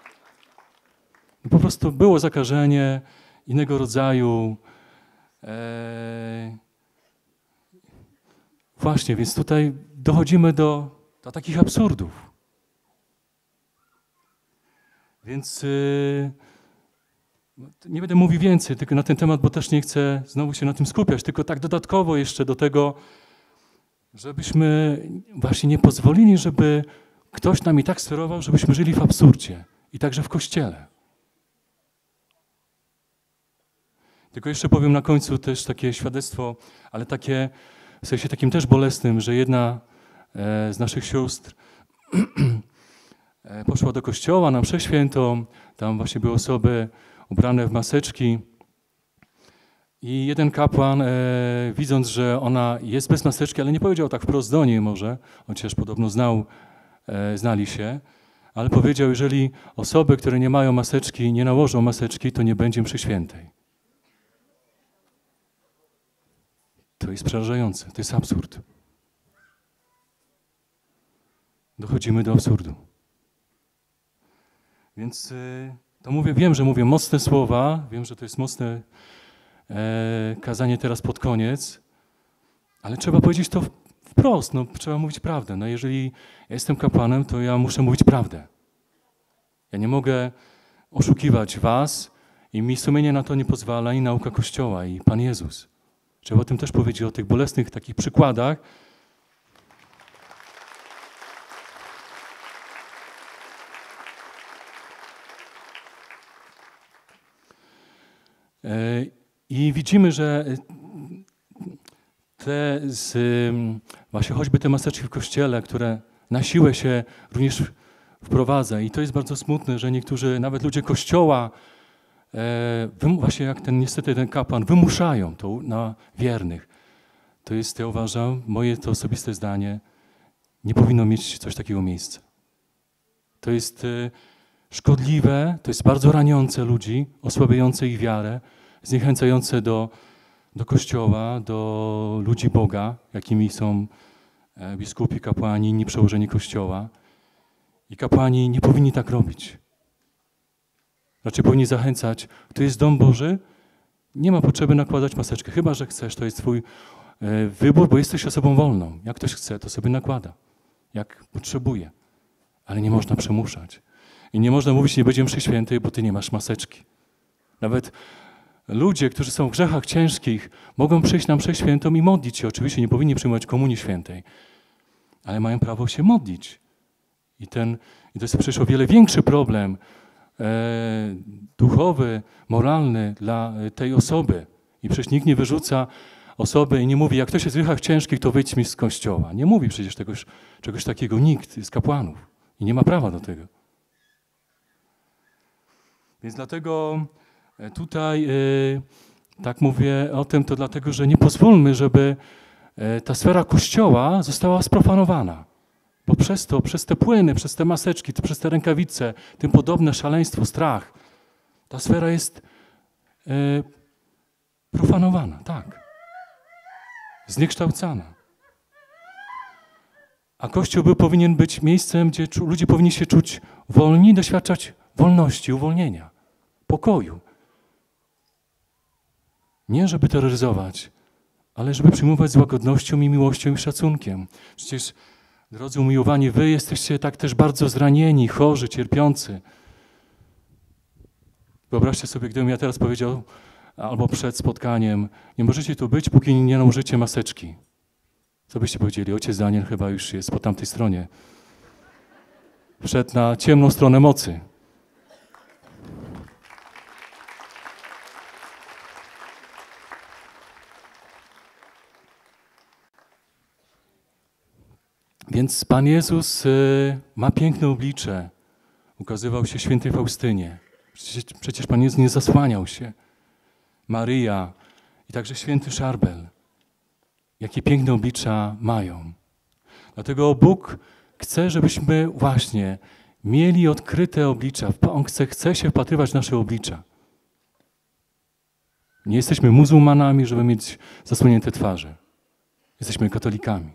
Po prostu było zakażenie innego rodzaju. Eee... Właśnie, więc tutaj dochodzimy do, do takich absurdów. Więc yy, Nie będę mówił więcej tylko na ten temat, bo też nie chcę znowu się na tym skupiać, tylko tak dodatkowo jeszcze do tego, żebyśmy właśnie nie pozwolili, żeby ktoś nami tak sterował, żebyśmy żyli w absurdzie i także w Kościele. Tylko jeszcze powiem na końcu też takie świadectwo, ale takie w sensie takim też bolesnym, że jedna z naszych sióstr poszła do kościoła na mszę świętą, tam właśnie były osoby ubrane w maseczki i jeden kapłan, e, widząc, że ona jest bez maseczki, ale nie powiedział tak wprost do niej może, chociaż podobno znał, e, znali się, ale powiedział, jeżeli osoby, które nie mają maseczki, nie nałożą maseczki, to nie będzie mszy świętej. To jest przerażające, to jest absurd. Dochodzimy do absurdu. Więc y, to mówię, wiem, że mówię mocne słowa, wiem, że to jest mocne e, kazanie teraz pod koniec, ale trzeba powiedzieć to wprost, no, trzeba mówić prawdę. No, jeżeli ja jestem kapłanem, to ja muszę mówić prawdę. Ja nie mogę oszukiwać was i mi sumienie na to nie pozwala i nauka Kościoła i Pan Jezus. Trzeba o tym też powiedzieć, o tych bolesnych takich przykładach. I widzimy, że te z, właśnie choćby te maseczki w Kościele, które na siłę się również wprowadza i to jest bardzo smutne, że niektórzy, nawet ludzie Kościoła, właśnie jak ten niestety ten kapłan, wymuszają to na wiernych. To jest, ja uważam, moje to osobiste zdanie, nie powinno mieć coś takiego miejsca. To jest szkodliwe, to jest bardzo raniące ludzi, osłabiające ich wiarę, zniechęcające do, do Kościoła, do ludzi Boga, jakimi są biskupi, kapłani, inni przełożeni Kościoła. I kapłani nie powinni tak robić. Raczej powinni zachęcać, to jest dom Boży, nie ma potrzeby nakładać maseczkę, chyba że chcesz, to jest twój wybór, bo jesteś osobą wolną. Jak ktoś chce, to sobie nakłada, jak potrzebuje. Ale nie można przymuszać. I nie można mówić, nie będzie mszy świętej, bo ty nie masz maseczki. Nawet ludzie, którzy są w grzechach ciężkich, mogą przyjść na mszę świętą i modlić się. Oczywiście nie powinni przyjmować komunii świętej, ale mają prawo się modlić. I, ten, i to jest przecież o wiele większy problem e, duchowy, moralny dla tej osoby. I przecież nikt nie wyrzuca osoby i nie mówi, jak ktoś jest w grzechach ciężkich, to wyjdź mi z kościoła. Nie mówi przecież tegoś, czegoś takiego nikt z kapłanów. I nie ma prawa do tego. Więc dlatego tutaj, tak mówię o tym, to dlatego, że nie pozwólmy, żeby ta sfera Kościoła została sprofanowana. Bo przez to, przez te płyny, przez te maseczki, przez te rękawice, tym podobne szaleństwo, strach, ta sfera jest profanowana, tak. Zniekształcana. A Kościół był, powinien być miejscem, gdzie ludzie powinni się czuć wolni, doświadczać wolności, uwolnienia, pokoju. Nie żeby terroryzować, ale żeby przyjmować z łagodnością i miłością i szacunkiem. Przecież, drodzy umiłowani, wy jesteście tak też bardzo zranieni, chorzy, cierpiący. Wyobraźcie sobie, gdybym ja teraz powiedział, albo przed spotkaniem, nie możecie tu być, póki nie nałożycie maseczki. Co byście powiedzieli? Ojciec Daniel chyba już jest po tamtej stronie. Wszedł na ciemną stronę mocy. Więc Pan Jezus ma piękne oblicze. Ukazywał się świętej Faustynie. Przecież, przecież Pan Jezus nie zasłaniał się. Maryja i także święty Szarbel. Jakie piękne oblicza mają. Dlatego Bóg chce, żebyśmy właśnie mieli odkryte oblicza. On chce, chce się wpatrywać w nasze oblicza. Nie jesteśmy muzułmanami, żeby mieć zasłonięte twarze. Jesteśmy katolikami.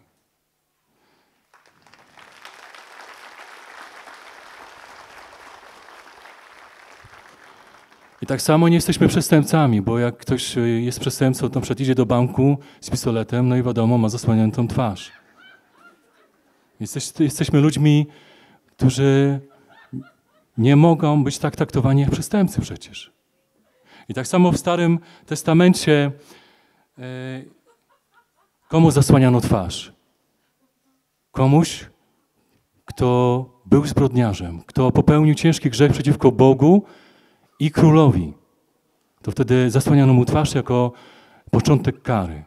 I tak samo nie jesteśmy przestępcami, bo jak ktoś jest przestępcą, to na przykład idzie do banku z pistoletem, no i wiadomo, ma zasłoniętą twarz. Jesteś, jesteśmy ludźmi, którzy nie mogą być tak traktowani jak przestępcy przecież. I tak samo w Starym Testamencie e, komu zasłaniano twarz? Komuś, kto był zbrodniarzem, kto popełnił ciężki grzech przeciwko Bogu i królowi. To wtedy zasłaniano mu twarz jako początek kary.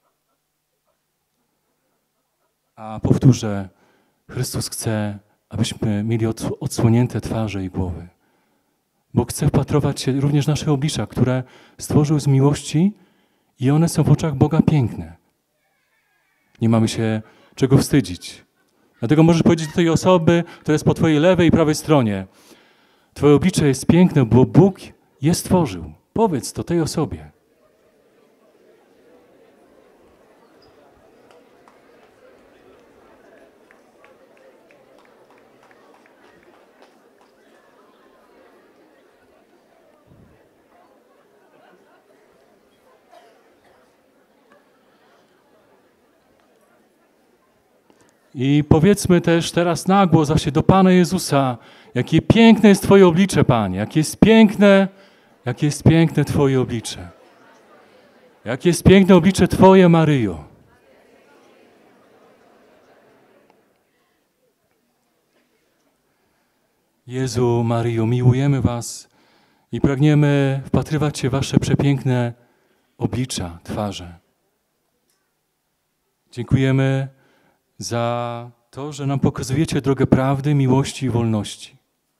A powtórzę, Chrystus chce, abyśmy mieli odsłonięte twarze i głowy. Bo chce wpatrować się również w nasze oblicza, które stworzył z miłości i one są w oczach Boga piękne. Nie mamy się czego wstydzić. Dlatego możesz powiedzieć do tej osoby, która jest po twojej lewej i prawej stronie: twoje oblicze jest piękne, bo Bóg je stworzył. Powiedz to tej osobie. I powiedzmy też teraz na głos właśnie do Pana Jezusa, jakie piękne jest Twoje oblicze, Panie, jakie jest piękne, jakie jest piękne Twoje oblicze. Jakie jest piękne oblicze Twoje, Maryjo. Jezu, Maryjo, miłujemy Was i pragniemy wpatrywać się w Wasze przepiękne oblicza, twarze. Dziękujemy za to, że nam pokazujecie drogę prawdy, miłości i wolności.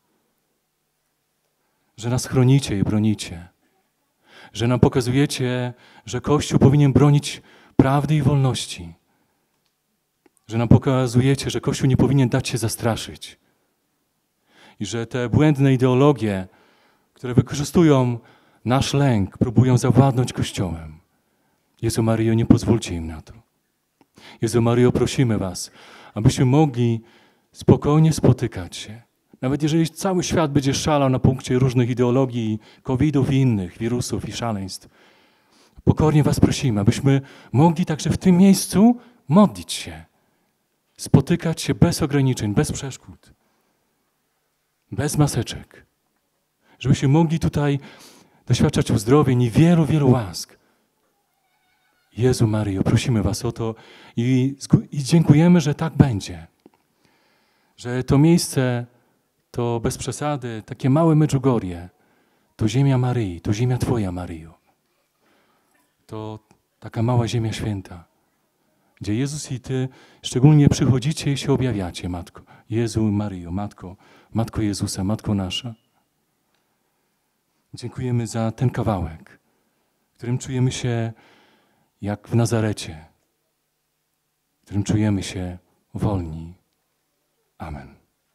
Że nas chronicie i bronicie. Że nam pokazujecie, że Kościół powinien bronić prawdy i wolności. Że nam pokazujecie, że Kościół nie powinien dać się zastraszyć. I że te błędne ideologie, które wykorzystują nasz lęk, próbują zawładnąć Kościołem. Jezu Maryjo, nie pozwólcie im na to. Jezu Maryjo, prosimy Was, abyśmy mogli spokojnie spotykać się. Nawet jeżeli cały świat będzie szalał na punkcie różnych ideologii, kowidów i innych wirusów i szaleństw. Pokornie Was prosimy, abyśmy mogli także w tym miejscu modlić się. Spotykać się bez ograniczeń, bez przeszkód. Bez maseczek. Żebyśmy mogli tutaj doświadczać uzdrowień i wielu, wielu łask. Jezu Maryjo, prosimy Was o to i, i dziękujemy, że tak będzie. Że to miejsce, to bez przesady, takie małe Medjugorje, to ziemia Maryi, to ziemia Twoja, Maryjo. To taka mała ziemia święta, gdzie Jezus i Ty szczególnie przychodzicie i się objawiacie, Matko. Jezu Maryjo, Matko, Matko Jezusa, Matko nasza. Dziękujemy za ten kawałek, w którym czujemy się jak w Nazarecie, w którym czujemy się wolni. Amen.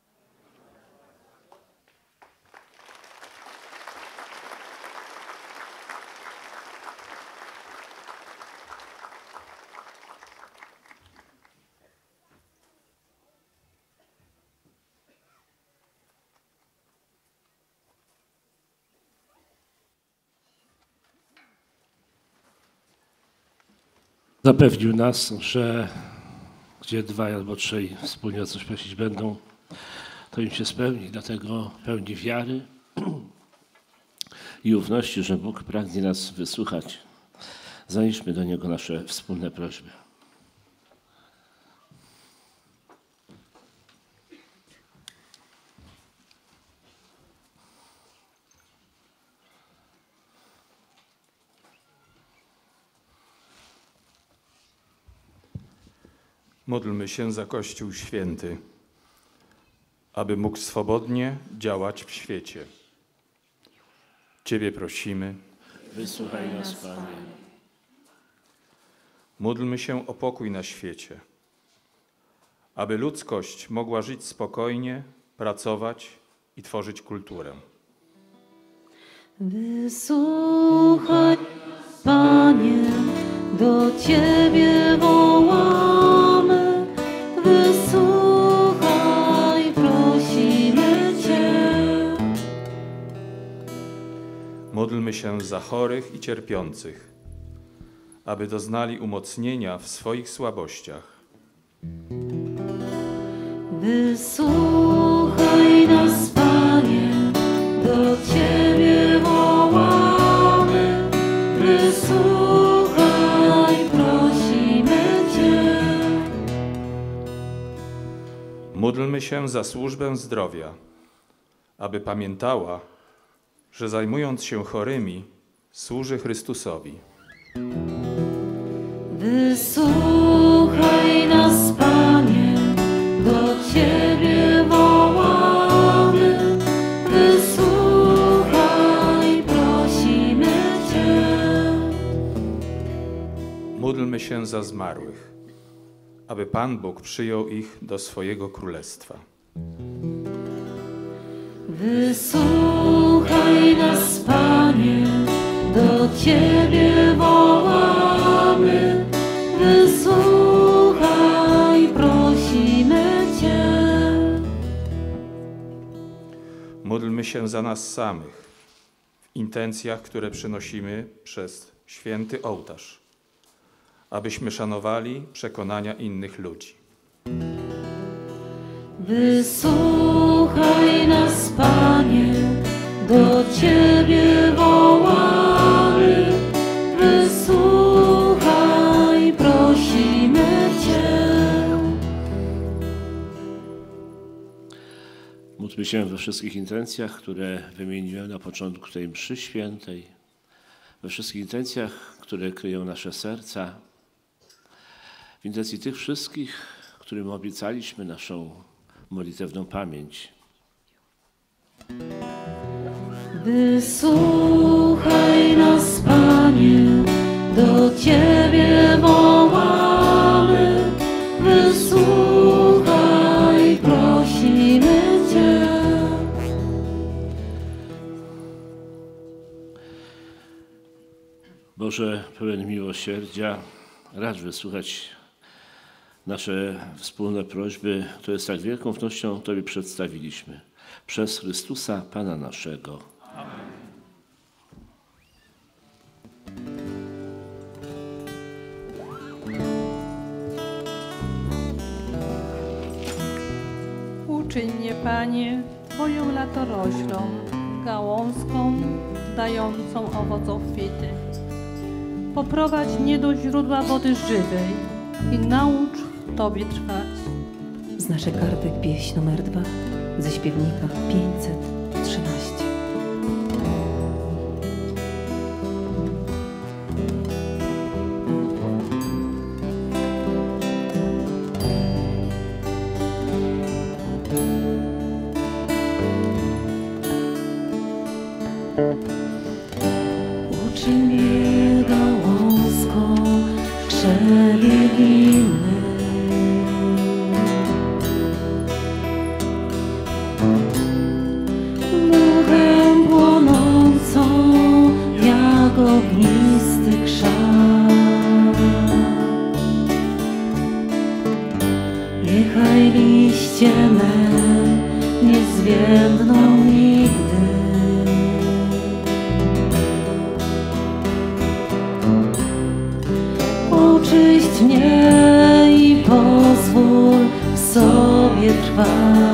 Zapewnił nas, że gdzie dwaj albo trzej wspólnie o coś prosić będą, to im się spełni. Dlatego pełni wiary i ufności, że Bóg pragnie nas wysłuchać. Zanieśmy do Niego nasze wspólne prośby. Módlmy się za Kościół Święty, aby mógł swobodnie działać w świecie. Ciebie prosimy. Wysłuchaj nas, Panie. Módlmy się o pokój na świecie, aby ludzkość mogła żyć spokojnie, pracować i tworzyć kulturę. Wysłuchaj, Panie, do Ciebie wołamy. Wysłuchaj, prosimy Cię. Módlmy się za chorych i cierpiących, aby doznali umocnienia w swoich słabościach. Wysłuchaj nas, Panie, do Ciebie wołamy. Módlmy się za służbę zdrowia, aby pamiętała, że zajmując się chorymi, służy Chrystusowi. Wysłuchaj nas, Panie, do Ciebie wołamy. Wysłuchaj, prosimy Cię. Módlmy się za zmarłych, aby Pan Bóg przyjął ich do swojego królestwa. Wysłuchaj nas, Panie, do Ciebie wołamy. Wysłuchaj, prosimy Cię. Módlmy się za nas samych w intencjach, które przynosimy przez święty ołtarz, abyśmy szanowali przekonania innych ludzi. Wysłuchaj nas, Panie, do Ciebie wołamy. Wysłuchaj, prosimy Cię. Módlmy się we wszystkich intencjach, które wymieniłem na początku tej mszy świętej, we wszystkich intencjach, które kryją nasze serca, w intencji tych wszystkich, którym obiecaliśmy naszą modlitewną pamięć. Wysłuchaj nas, Panie, do Ciebie wołamy. Wysłuchaj, prosimy Cię. Boże, pełen miłosierdzia, racz wysłuchać nasze wspólne prośby, które z tak wielką wnością Tobie przedstawiliśmy. Przez Chrystusa, Pana naszego. Amen. Uczyń mnie, Panie, Twoją latoroślą, gałązką dającą owoc obfity. Poprowadź mnie do źródła wody żywej i naucz w Tobie trwać. Z naszych kartek pieśń numer dwa ze śpiewnika pięćset trzynaście. Uczyń mnie gałązką w krzewie winny. Duchem płonącą jak ognisty krzak. Niechaj liście me nie zwiędną nigdy. Oczyść mnie i pozwól w sobie trwać.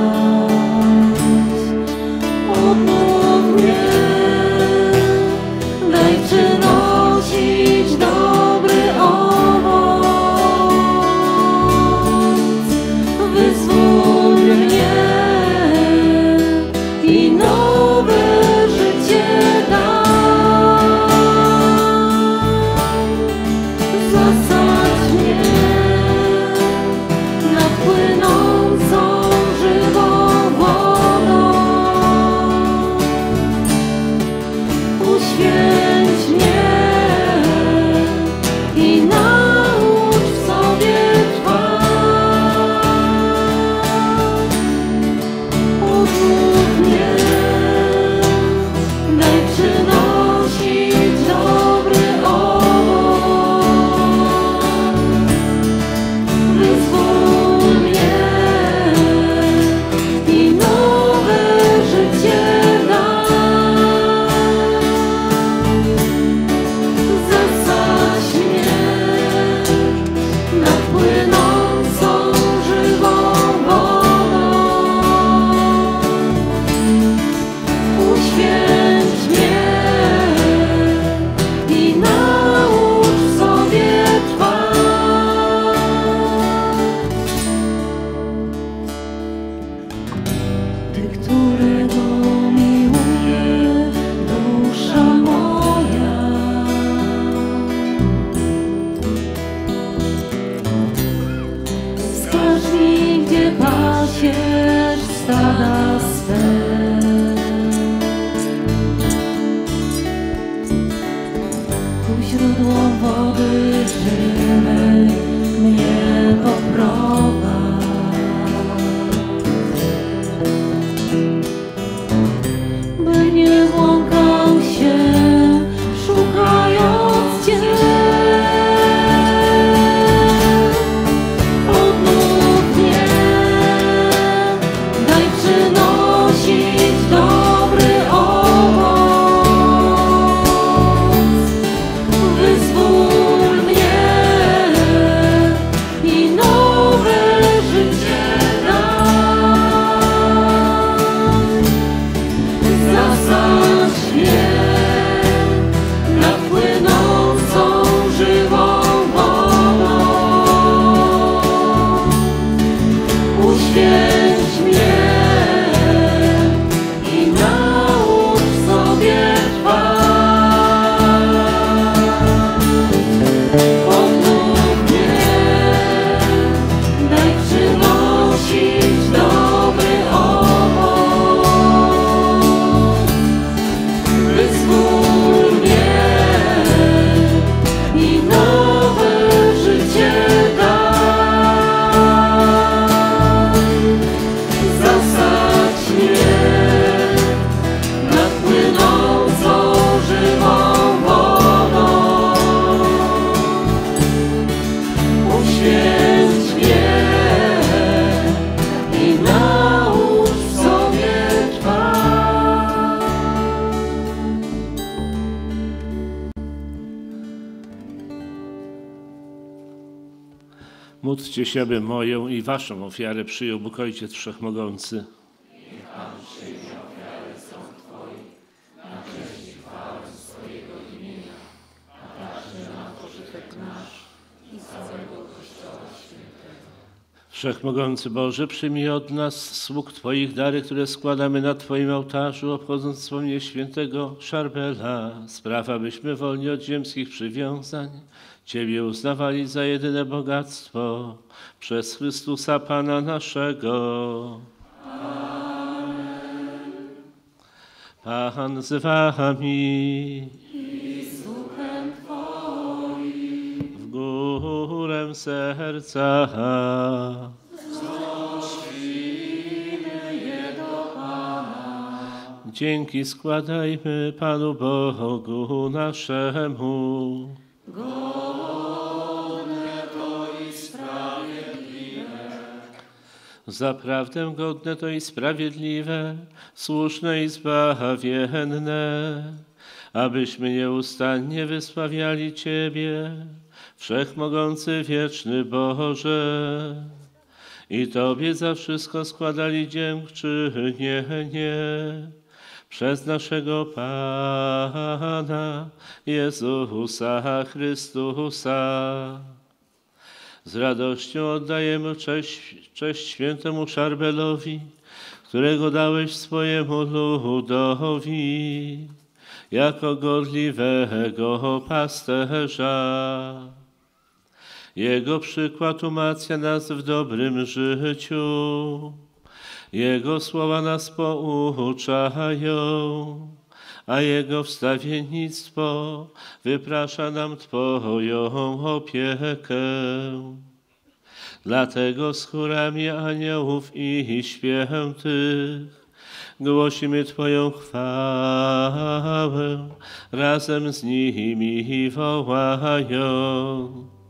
Odnów mnie, daj przynosić dobry owoc. Wyzwól mnie i nowe życie daj. Zasadź mnie na płynącą żywą Ty, którego miłuje dusza moja. Wskaż mi, gdzie pasiesz stada swe. Ku źródło wody żywej mnie poprowadź. By nie błąkał się, szukając Cię. Odnów mnie, daj przynosić dobry owoc. Wyzwól mnie i nowe życie daj. Zasadź mnie na płynącą, żywą wodą. Uświęć mnie i naucz sobie trwać. Odnów mnie, daj przynosić dobry owoc. Wyzwól mnie i nowe życie daj. Zasadź mnie na płynącą, żywą wodą. Uświęć mnie i naucz sobie trwać. Módlcie się, aby moją i waszą ofiarę przyjął Bóg Ojciec Wszechmogący. Wszechmogący Boże, przyjmij od nas, sług Twoich, dary, które składamy na Twoim ołtarzu, obchodząc wspomnienie świętego Szarbela. Spraw, abyśmy wolni od ziemskich przywiązań Ciebie uznawali za jedyne bogactwo przez Chrystusa Pana naszego. Pan z Wami. W górę serca. Dzięki składajmy Panu Bogu naszemu. Godne to i sprawiedliwe. Zaprawdę godne to i sprawiedliwe, słuszne i zbawienne, abyśmy nieustannie wysławiali Ciebie, Wszechmogący wieczny Boże, i Tobie za wszystko składali dziękczynienie przez naszego Pana Jezusa Chrystusa. Z radością oddajemy cześć, cześć świętemu Szarbelowi, którego dałeś swojemu ludowi, jako gorliwego pasterza. Jego przykład umacnia nas w dobrym życiu, Jego słowa nas pouczają, a Jego wstawiennictwo wyprasza nam Twoją opiekę. Dlatego z chórami aniołów i świętych głosimy Twoją chwałę, razem z nimi wołając.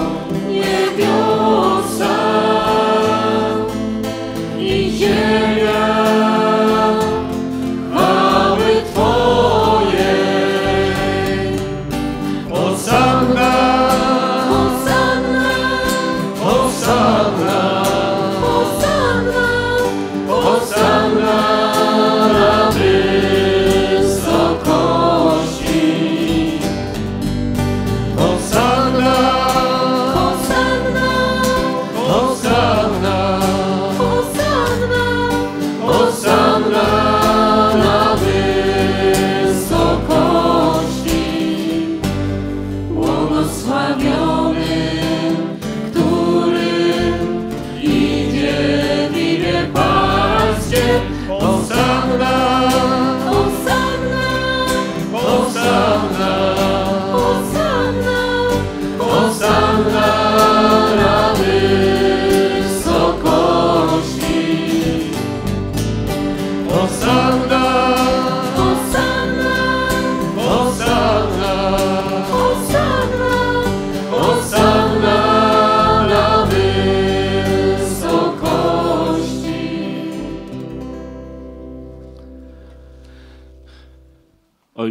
Ziemia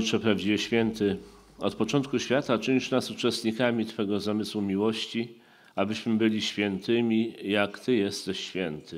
Ojcze prawdziwie święty, od początku świata czynisz nas uczestnikami Twego zamysłu miłości, abyśmy byli świętymi, jak Ty jesteś święty.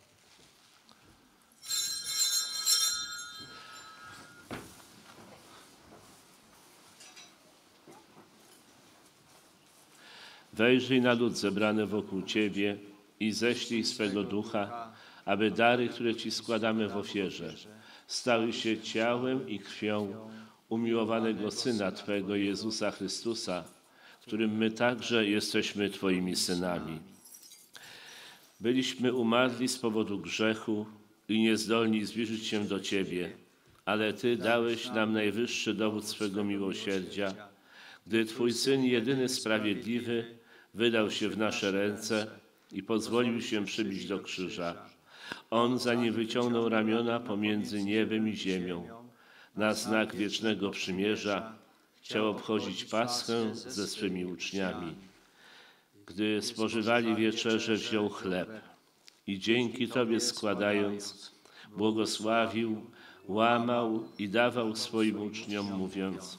Wejrzyj na lud zebrany wokół Ciebie i ześlij swego ducha, aby dary, które Ci składamy w ofierze, stały się ciałem i krwią umiłowanego Syna Twego Jezusa Chrystusa, którym my także jesteśmy Twoimi synami. Byliśmy umarli z powodu grzechu i niezdolni zbliżyć się do Ciebie, ale Ty dałeś nam najwyższy dowód swego miłosierdzia, gdy Twój Syn jedyny sprawiedliwy wydał się w nasze ręce i pozwolił się przybić do krzyża. On za nim wyciągnął ramiona pomiędzy niebem i ziemią. Na znak wiecznego przymierza chciał obchodzić Paschę ze swymi uczniami. Gdy spożywali wieczerzę, wziął chleb i dzięki Tobie składając, błogosławił, łamał i dawał swoim uczniom, mówiąc: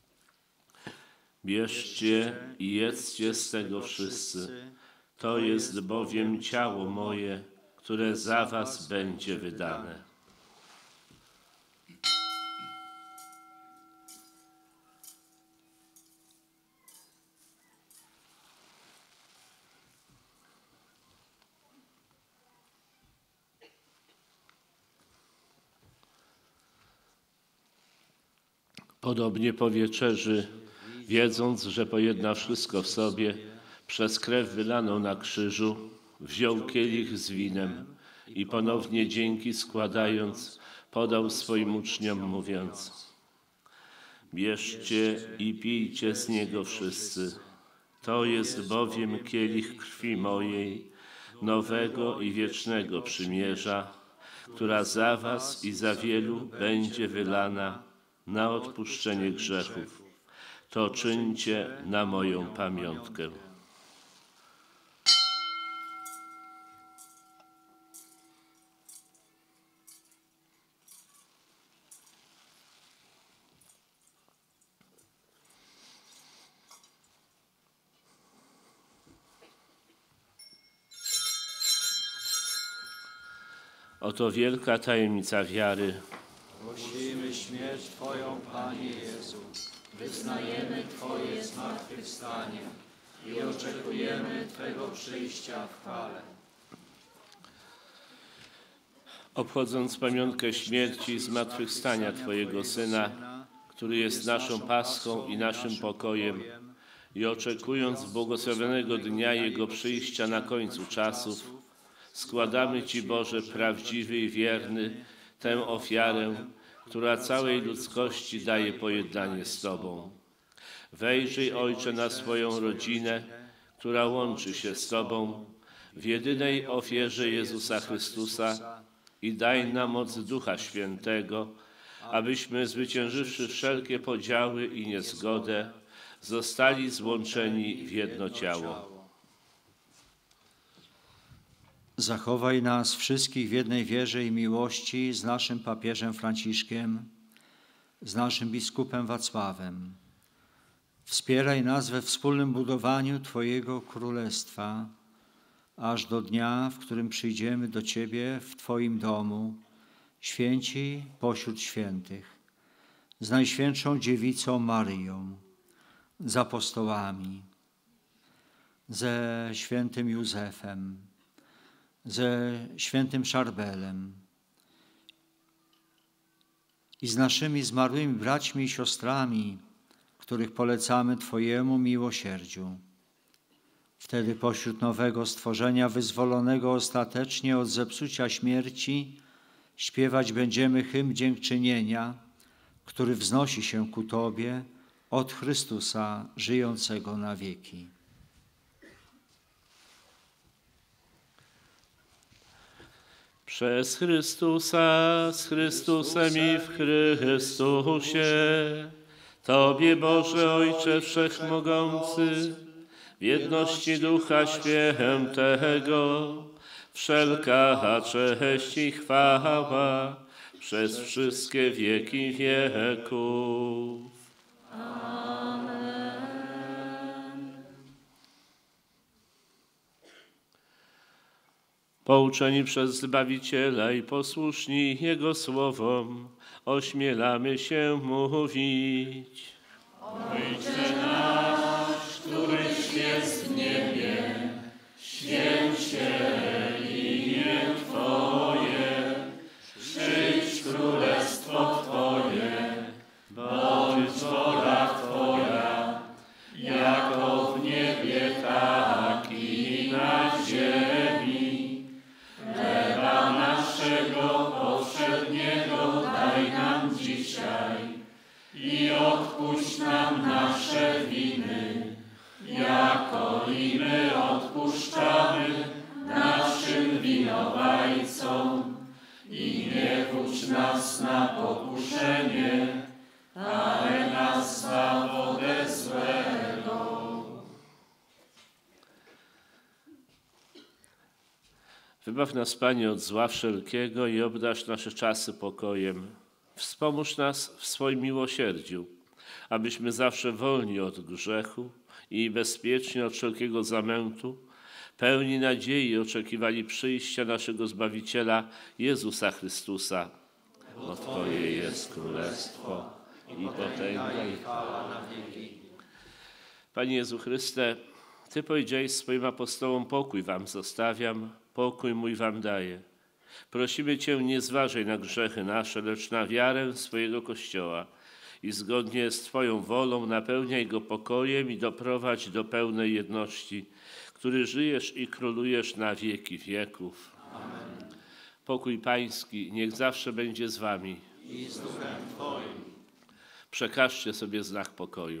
bierzcie i jedzcie z tego wszyscy, to jest bowiem ciało moje, które za was będzie wydane. Podobnie po wieczerzy, wiedząc, że pojedna wszystko w sobie, przez krew wylaną na krzyżu, wziął kielich z winem i ponownie dzięki składając, podał swoim uczniom, mówiąc: bierzcie i pijcie z niego wszyscy. To jest bowiem kielich krwi mojej, nowego i wiecznego przymierza, która za was i za wielu będzie wylana na odpuszczenie grzechów. To czyńcie na moją pamiątkę. Oto wielka tajemnica wiary. Głosimy śmierć Twoją, Panie Jezu. Wyznajemy Twoje zmartwychwstanie i oczekujemy Twego przyjścia w chwale. Obchodząc pamiątkę śmierci i zmartwychwstania Twojego Syna, który jest naszą Paschą i naszym pokojem, i oczekując błogosławionego dnia Jego przyjścia na końcu czasów, składamy Ci, Boże, prawdziwy i wierny, tę ofiarę, która całej ludzkości daje pojednanie z Tobą. Wejrzyj, Ojcze, na swoją rodzinę, która łączy się z Tobą w jedynej ofierze Jezusa Chrystusa i daj nam moc Ducha Świętego, abyśmy, zwyciężywszy wszelkie podziały i niezgodę, zostali złączeni w jedno ciało. Zachowaj nas wszystkich w jednej wierze i miłości z naszym papieżem Franciszkiem, z naszym biskupem Wacławem. Wspieraj nas we wspólnym budowaniu Twojego Królestwa, aż do dnia, w którym przyjdziemy do Ciebie w Twoim domu, święci pośród świętych, z Najświętszą Dziewicą Maryją, z apostołami, ze świętym Józefem, ze świętym Szarbelem i z naszymi zmarłymi braćmi i siostrami, których polecamy Twojemu miłosierdziu. Wtedy pośród nowego stworzenia, wyzwolonego ostatecznie od zepsucia śmierci, śpiewać będziemy hymn dziękczynienia, który wznosi się ku Tobie od Chrystusa żyjącego na wieki. Przez Chrystusa, z Chrystusem i w Chrystusie, Tobie, Boże Ojcze Wszechmogący, w jedności Ducha Świętego, wszelka cześć i chwała przez wszystkie wieki wieków. Pouczeni przez Zbawiciela i posłuszni Jego słowom, ośmielamy się mówić. Ojcze nasz, któryś jest w niebie, święć się imię Twoje, przyjdź królestwo Twoje, bądź wola Twoja, jako w niebie, tak i na ziemi. Chleba naszego powszedniego daj nam dzisiaj i odpuść nam nasze winy, jako i my odpuszczamy naszym winowajcom. I nie wódź nas na pokuszenie, ale nas zbaw ode złego. Wybaw nas, Panie, od zła wszelkiego i obdarz nasze czasy pokojem. Wspomóż nas w swoim miłosierdziu, abyśmy zawsze wolni od grzechu i bezpieczni od wszelkiego zamętu, pełni nadziei oczekiwali przyjścia naszego Zbawiciela Jezusa Chrystusa. Bo Twoje jest królestwo i potęga i chwała na wieki. Panie Jezu Chryste, Ty powiedziałeś swoim apostołom: pokój wam zostawiam, pokój mój wam daję. Prosimy Cię, nie zważaj na grzechy nasze, lecz na wiarę swojego Kościoła i zgodnie z Twoją wolą napełniaj go pokojem i doprowadź do pełnej jedności, który żyjesz i królujesz na wieki wieków. Amen. Pokój Pański niech zawsze będzie z Wami. I z duchem Twoim. Przekażcie sobie znak pokoju.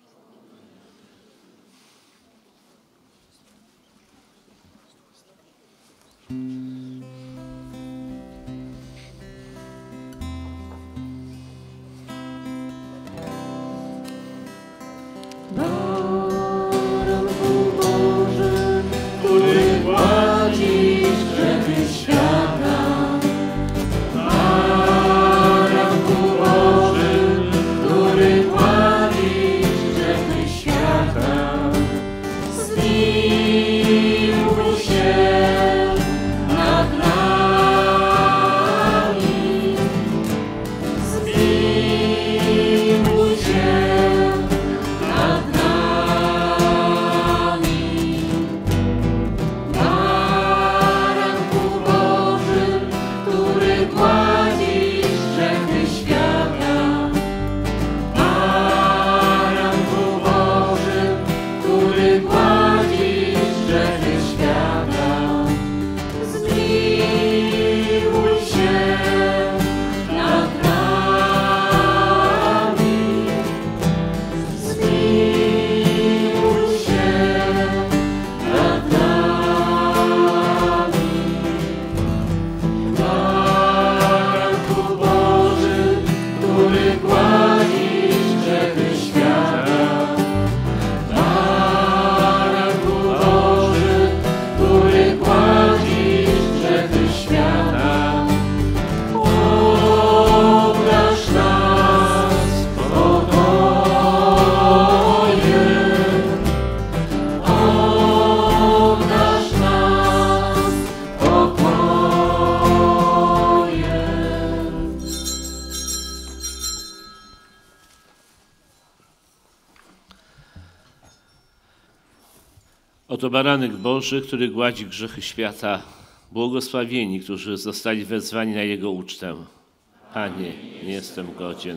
Oto baranek Boży, który gładzi grzechy świata. Błogosławieni, którzy zostali wezwani na Jego ucztę. Panie, nie jestem godzien.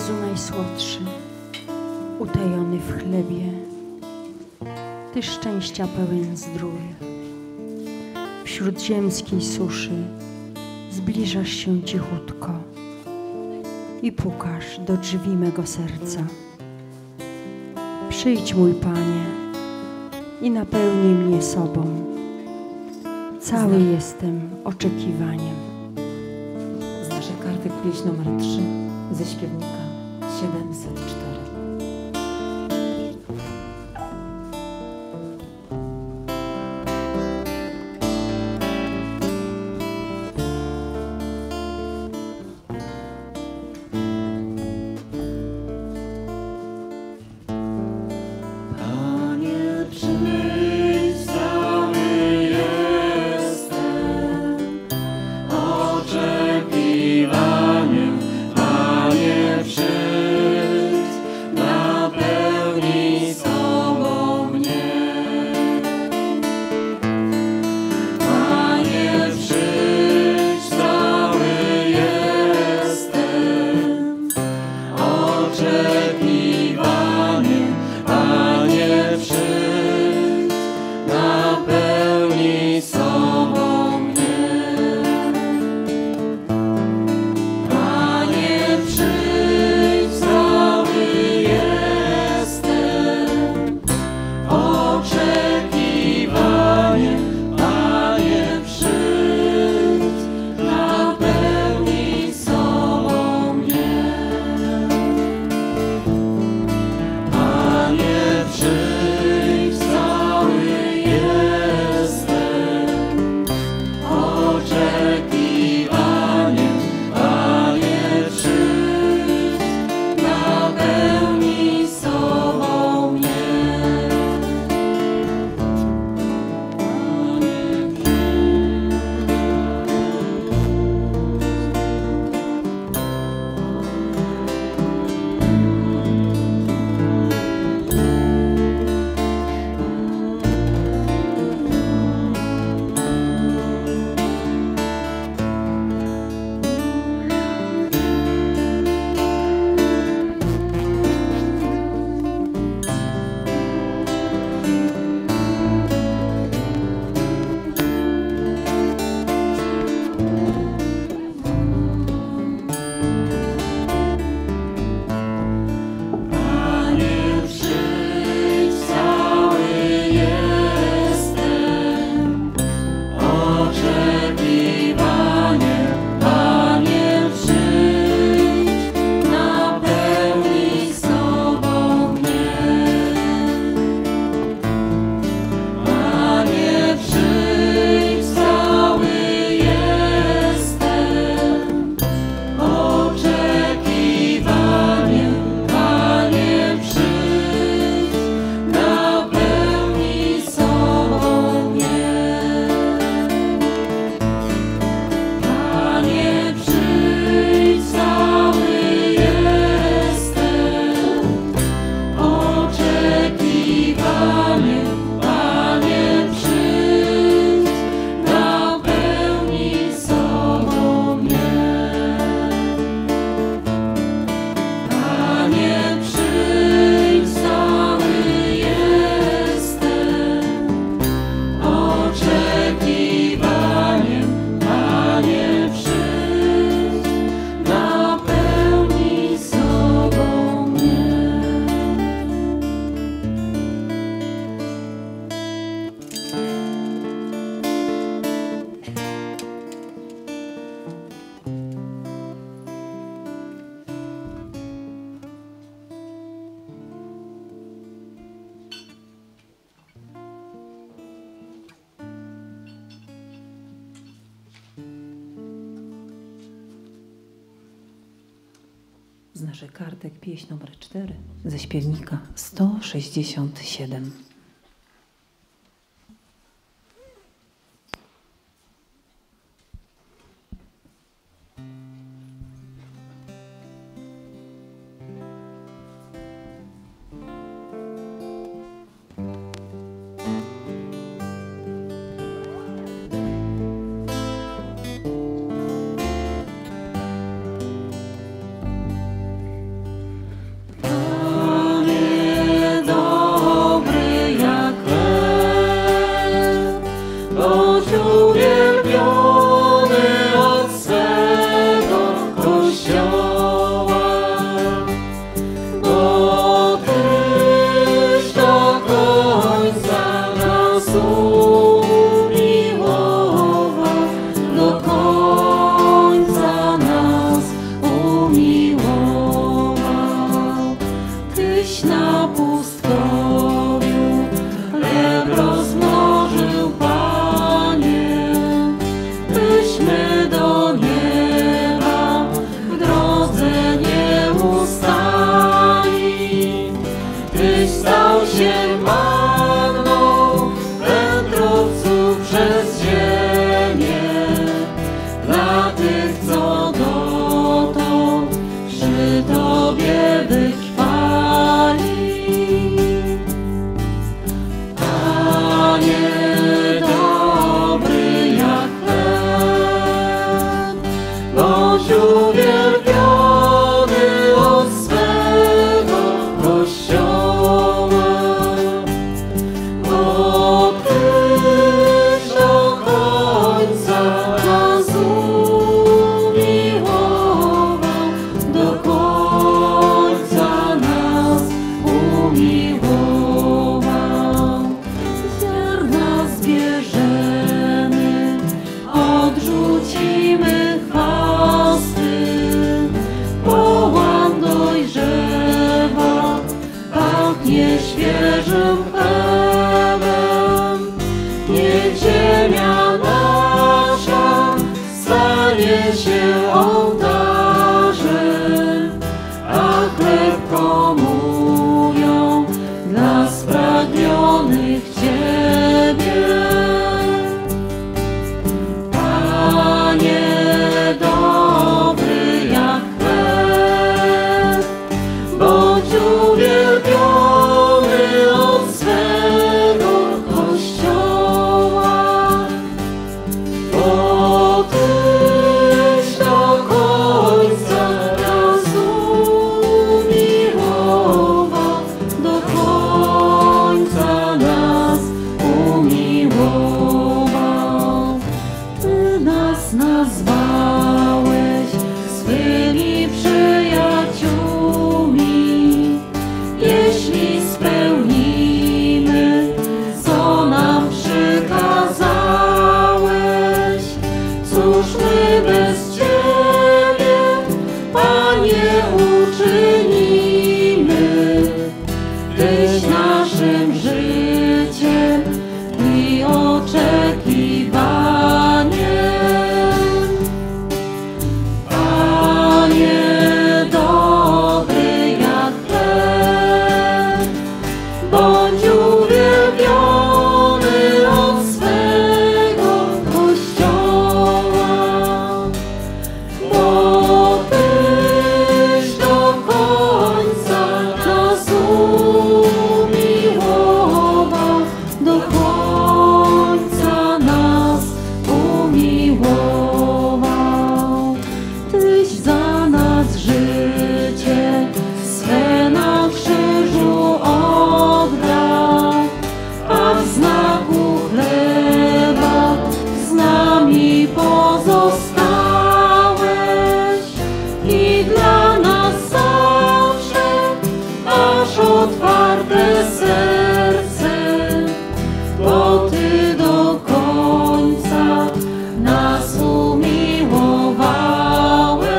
Jezu najsłodszy, utajony w chlebie, Ty szczęścia pełen zdrój. Wśród ziemskiej suszy zbliżasz się cichutko i pukasz do drzwi mego serca. Przyjdź, mój Panie, i napełnij mnie sobą. Cały jestem oczekiwaniem. Z naszych kartek pieśń numer trzy ze śpiewnika siedemset cztery. Z naszych kartek pieśń numer cztery ze śpiewnika sto sześćdziesiąt siedem. świeżym chlebem. Niech ziemia nasza stanie się ołtarzem, a chleb komunią dla spragnionych Ciebie. Panie dobry jak chleb, bądź uwielbiony od swego Kościoła, bo Tyś do końca nas umiłował, do końca nas umiłował. Ty nas nazwałeś swymi przyjaciółmi, jeśli spełnimy, co nam przykazałeś. Cóż my bez Ciebie, Panie, uczynimy? Tyś naszym życiem i oczekiwaniem. Panie dobry jak chleb, bądź uwielbiony od swego Kościoła, bo Tyś do końca nas umiłował, do końca nas umiłował. Tyś za nas życie swe na krzyżu oddał, a w znaku chleba z nami pozostałeś i dla nas zawsze masz otwarte serce, bo Ty do końca nas umiłowałeś.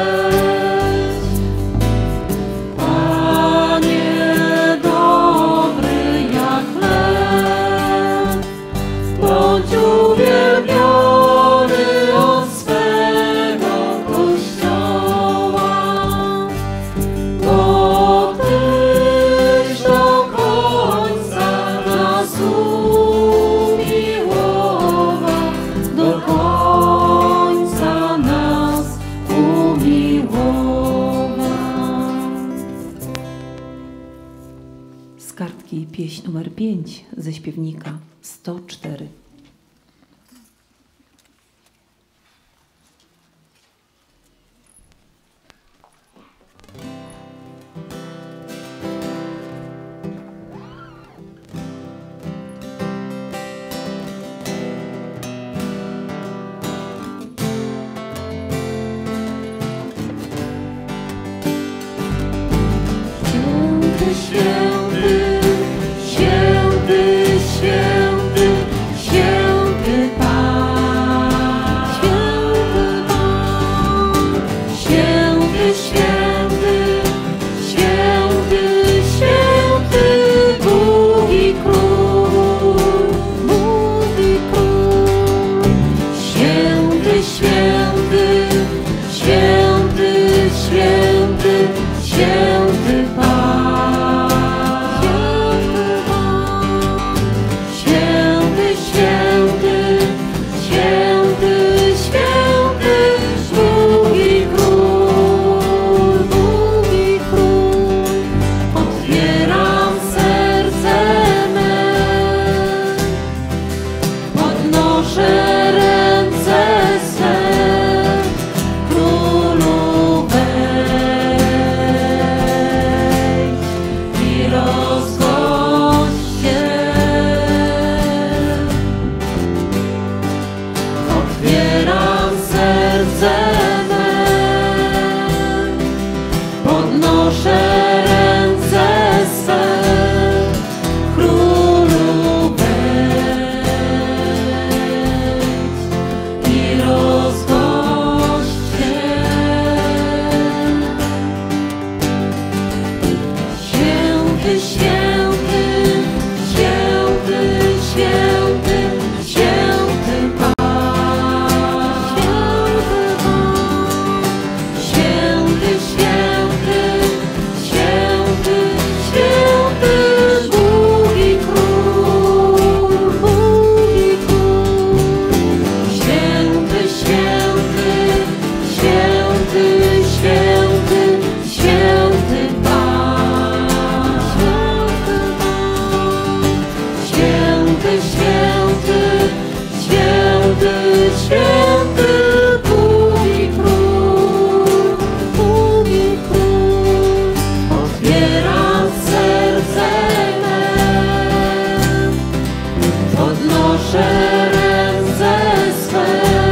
Panie dobry jak chleb, bądź uwielbiony od swego Kościoła, bo Tyś do końca nas umiłował, do końca nas umiłował. Z kartki pieśń numer pięć ze śpiewnika sto cztery. Święty, święty, święty, święty, święty, święty, święty Bóg i Król, Bóg i Król. Otwieram serce me, podnoszę ręce swe,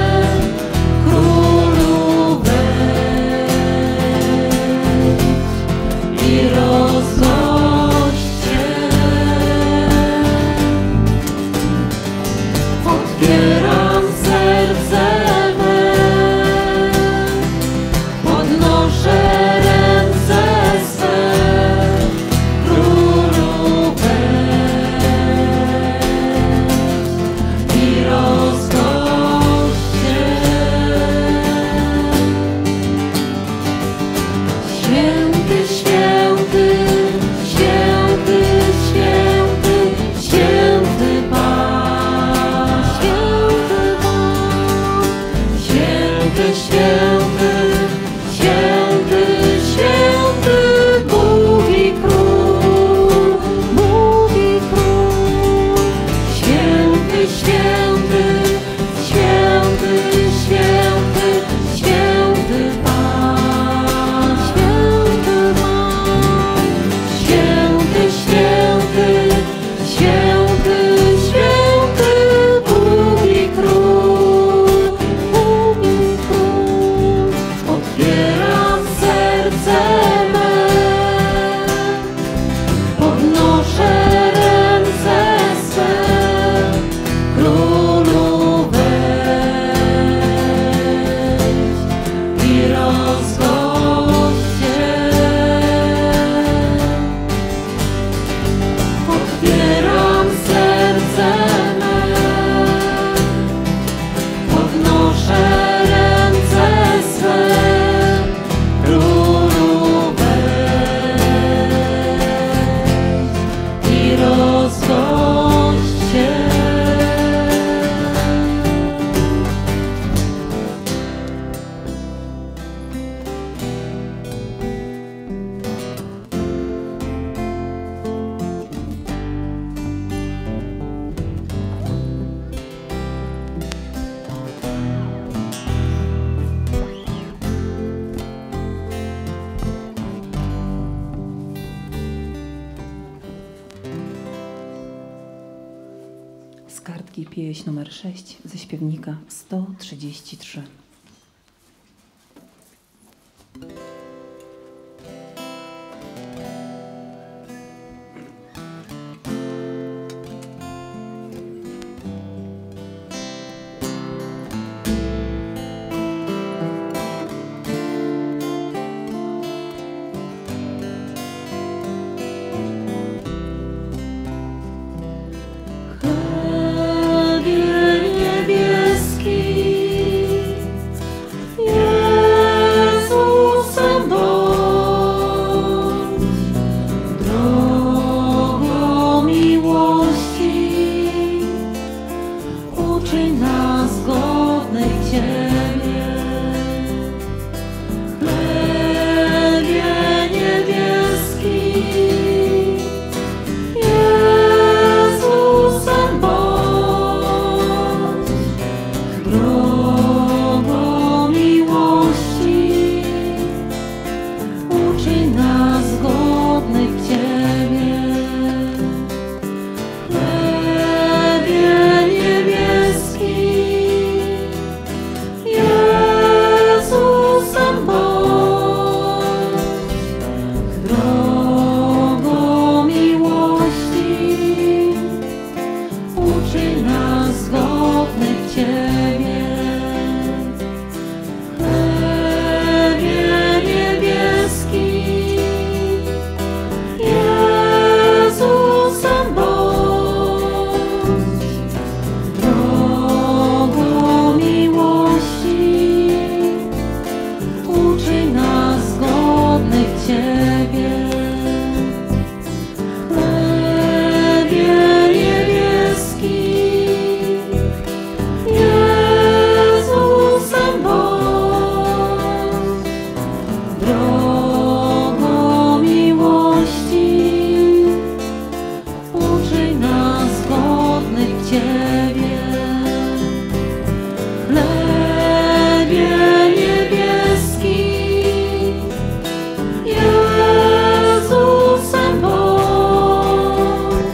Królu wejdź i rozgość się. Otwieram serce me, podnoszę ręce swe, Królu wejdź i rozgość się. Święty, święty, święty, święty, święty Pan, święty Pan, święty, święty, święty, święty Bóg i Król, Bóg i Król. Święty, święty, święty, święty, święty Pan, święty Pan, święty, święty, święty, święty Bóg i Król, Bóg i Król. Otwieram serce me, podnoszę ręce swe, Królu wejdź i rozgość się. Otwieram serce me, podnoszę ręce swe, Królu wejdź i rozgość się. Z kartki pieśń numer sześć ze śpiewnika sto trzydzieści trzy. Chlebie niebieski, nas Bóg. zgodnych w Ciebie. Chlebie niebieski, Jezusem bądź,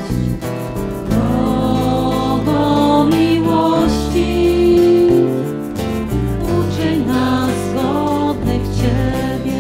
drogą miłości, uczyń nas zgodnych w Ciebie.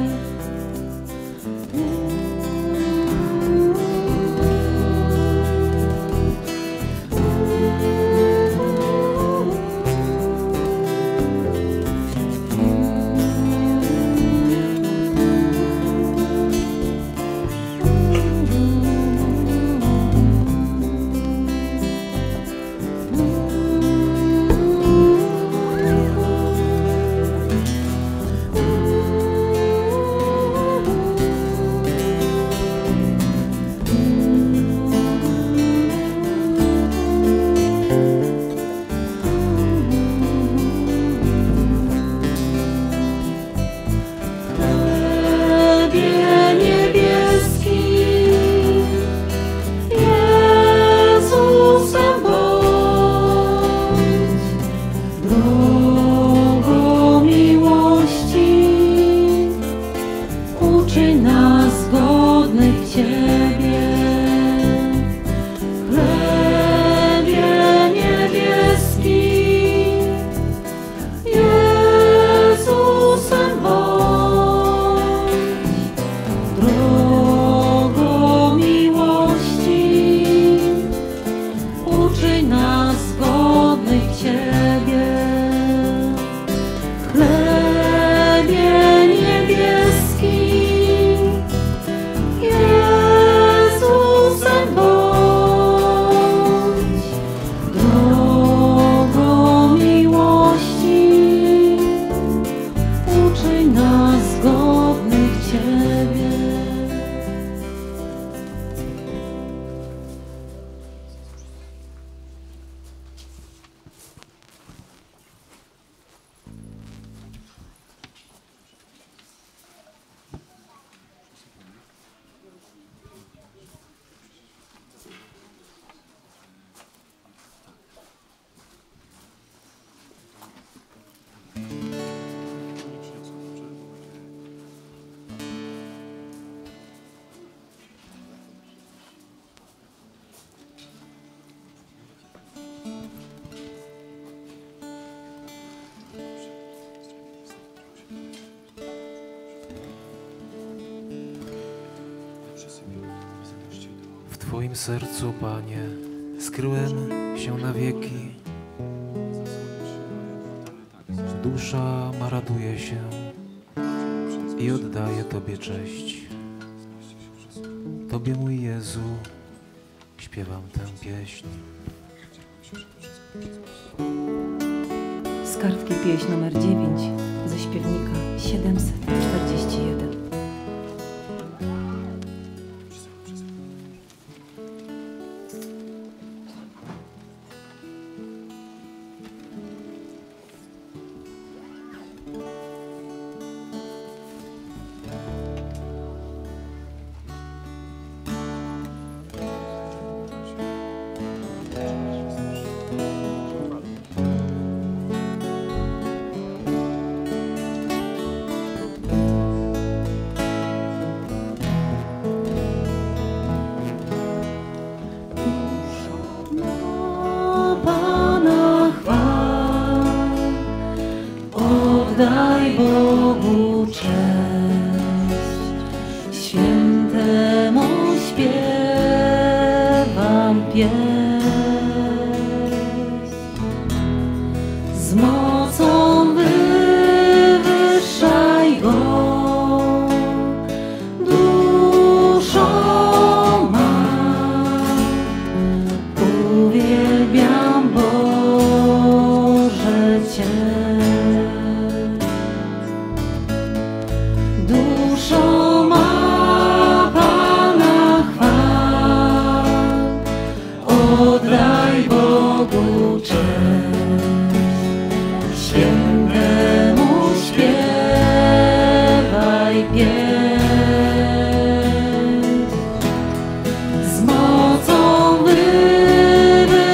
Chlebie niebieski, Jezusem bądź, drogą miłości, uczyń nas zgodnych w Ciebie. Chlebie niebieski, Jezusem bądź, drogą miłości, uczyń nas zgodnych w Ciebie. Chlebie niebieski, Jezusem bądź, drogą miłości, uczyń nas zgodnych w Ciebie. W Twoim sercu, Panie, skryłem się na wieki. Dusza ma raduje się i oddaje Tobie cześć. Tobie, mój Jezu, śpiewam tę pieśń. Z kartki pieśń numer dziewięć ze śpiewnika siedemset czterdzieści jeden. Oddaj Bogu cześć, świętemu śpiewam pieśń. Z mocą wywyższaj Go, duszą ma. Uwielbiam Boże Cię. Duszą ma Pana chwal, oddaj Bogu cześć, świętemu śpiewaj pieśń. Z mocą wywyższaj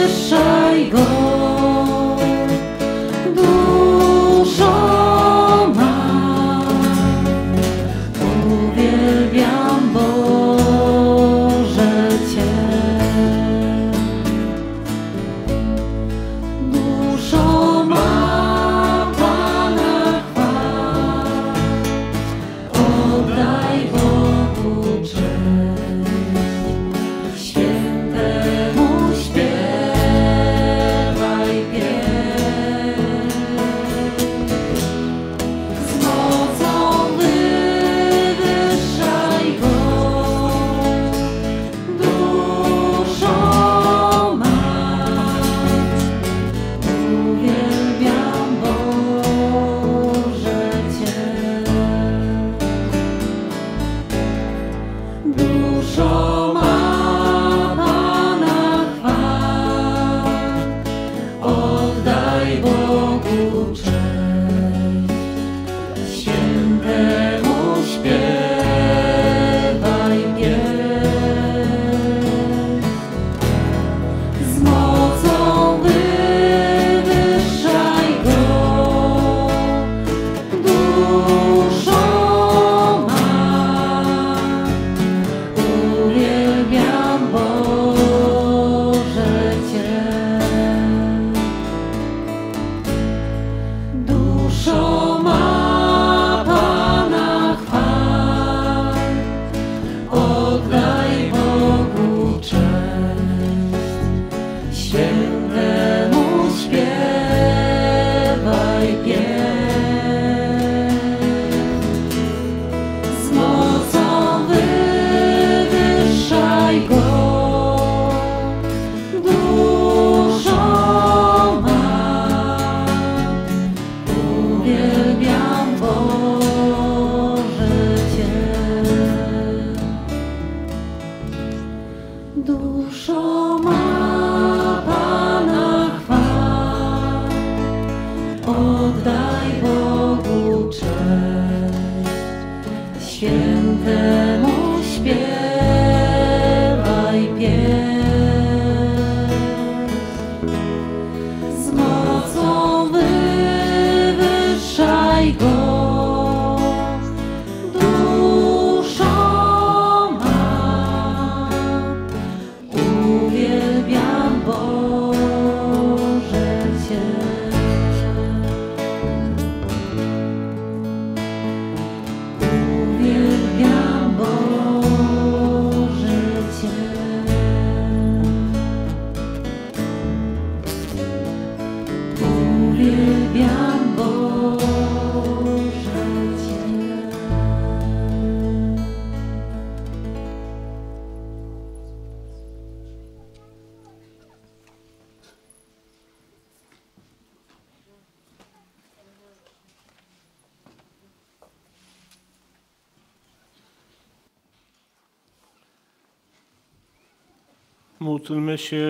Módlmy się.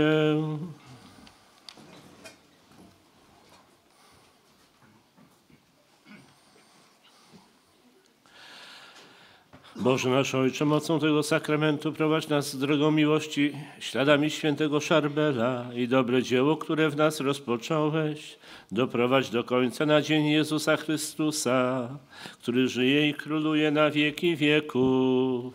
Boże nasz Ojcze, mocą tego sakramentu prowadź nas drogą miłości, śladami świętego Szarbela i dobre dzieło, które w nas rozpocząłeś, doprowadź do końca na dzień Jezusa Chrystusa, który żyje i króluje na wieki wieków.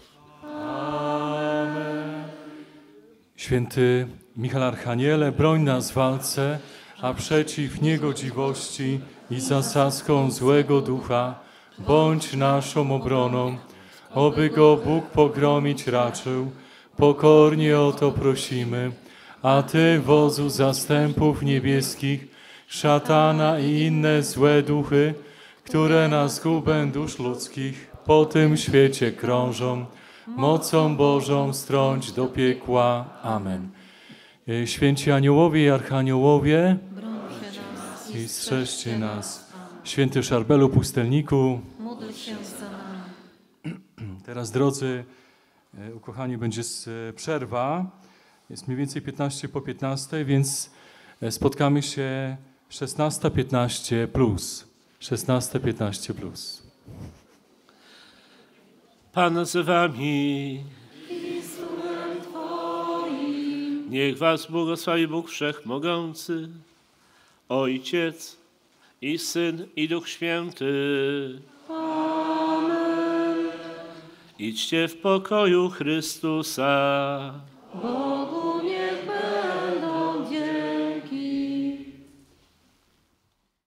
Amen. Święty Michał Archaniele, broń nas w walce, a przeciw niegodziwości i zasadzką złego ducha bądź naszą obroną, oby go Bóg pogromić raczył. Pokornie o to prosimy. A Ty, wodzu zastępów niebieskich, szatana i inne złe duchy, które na zgubę dusz ludzkich po tym świecie krążą, mocą Bożą strąć do piekła. Amen. Święci aniołowie i archaniołowie, i strzeżcie nas. Święty Szarbelu, pustelniku, módl się za nami. Teraz, drodzy, ukochani, będzie przerwa. Jest mniej więcej piętnaście po piętnastej, więc spotkamy się szesnasta piętnaście plus. szesnasta piętnaście plus. Pan z wami. Niech was błogosławi Bóg Wszechmogący, Ojciec i Syn i Duch Święty. Idźcie w pokoju Chrystusa.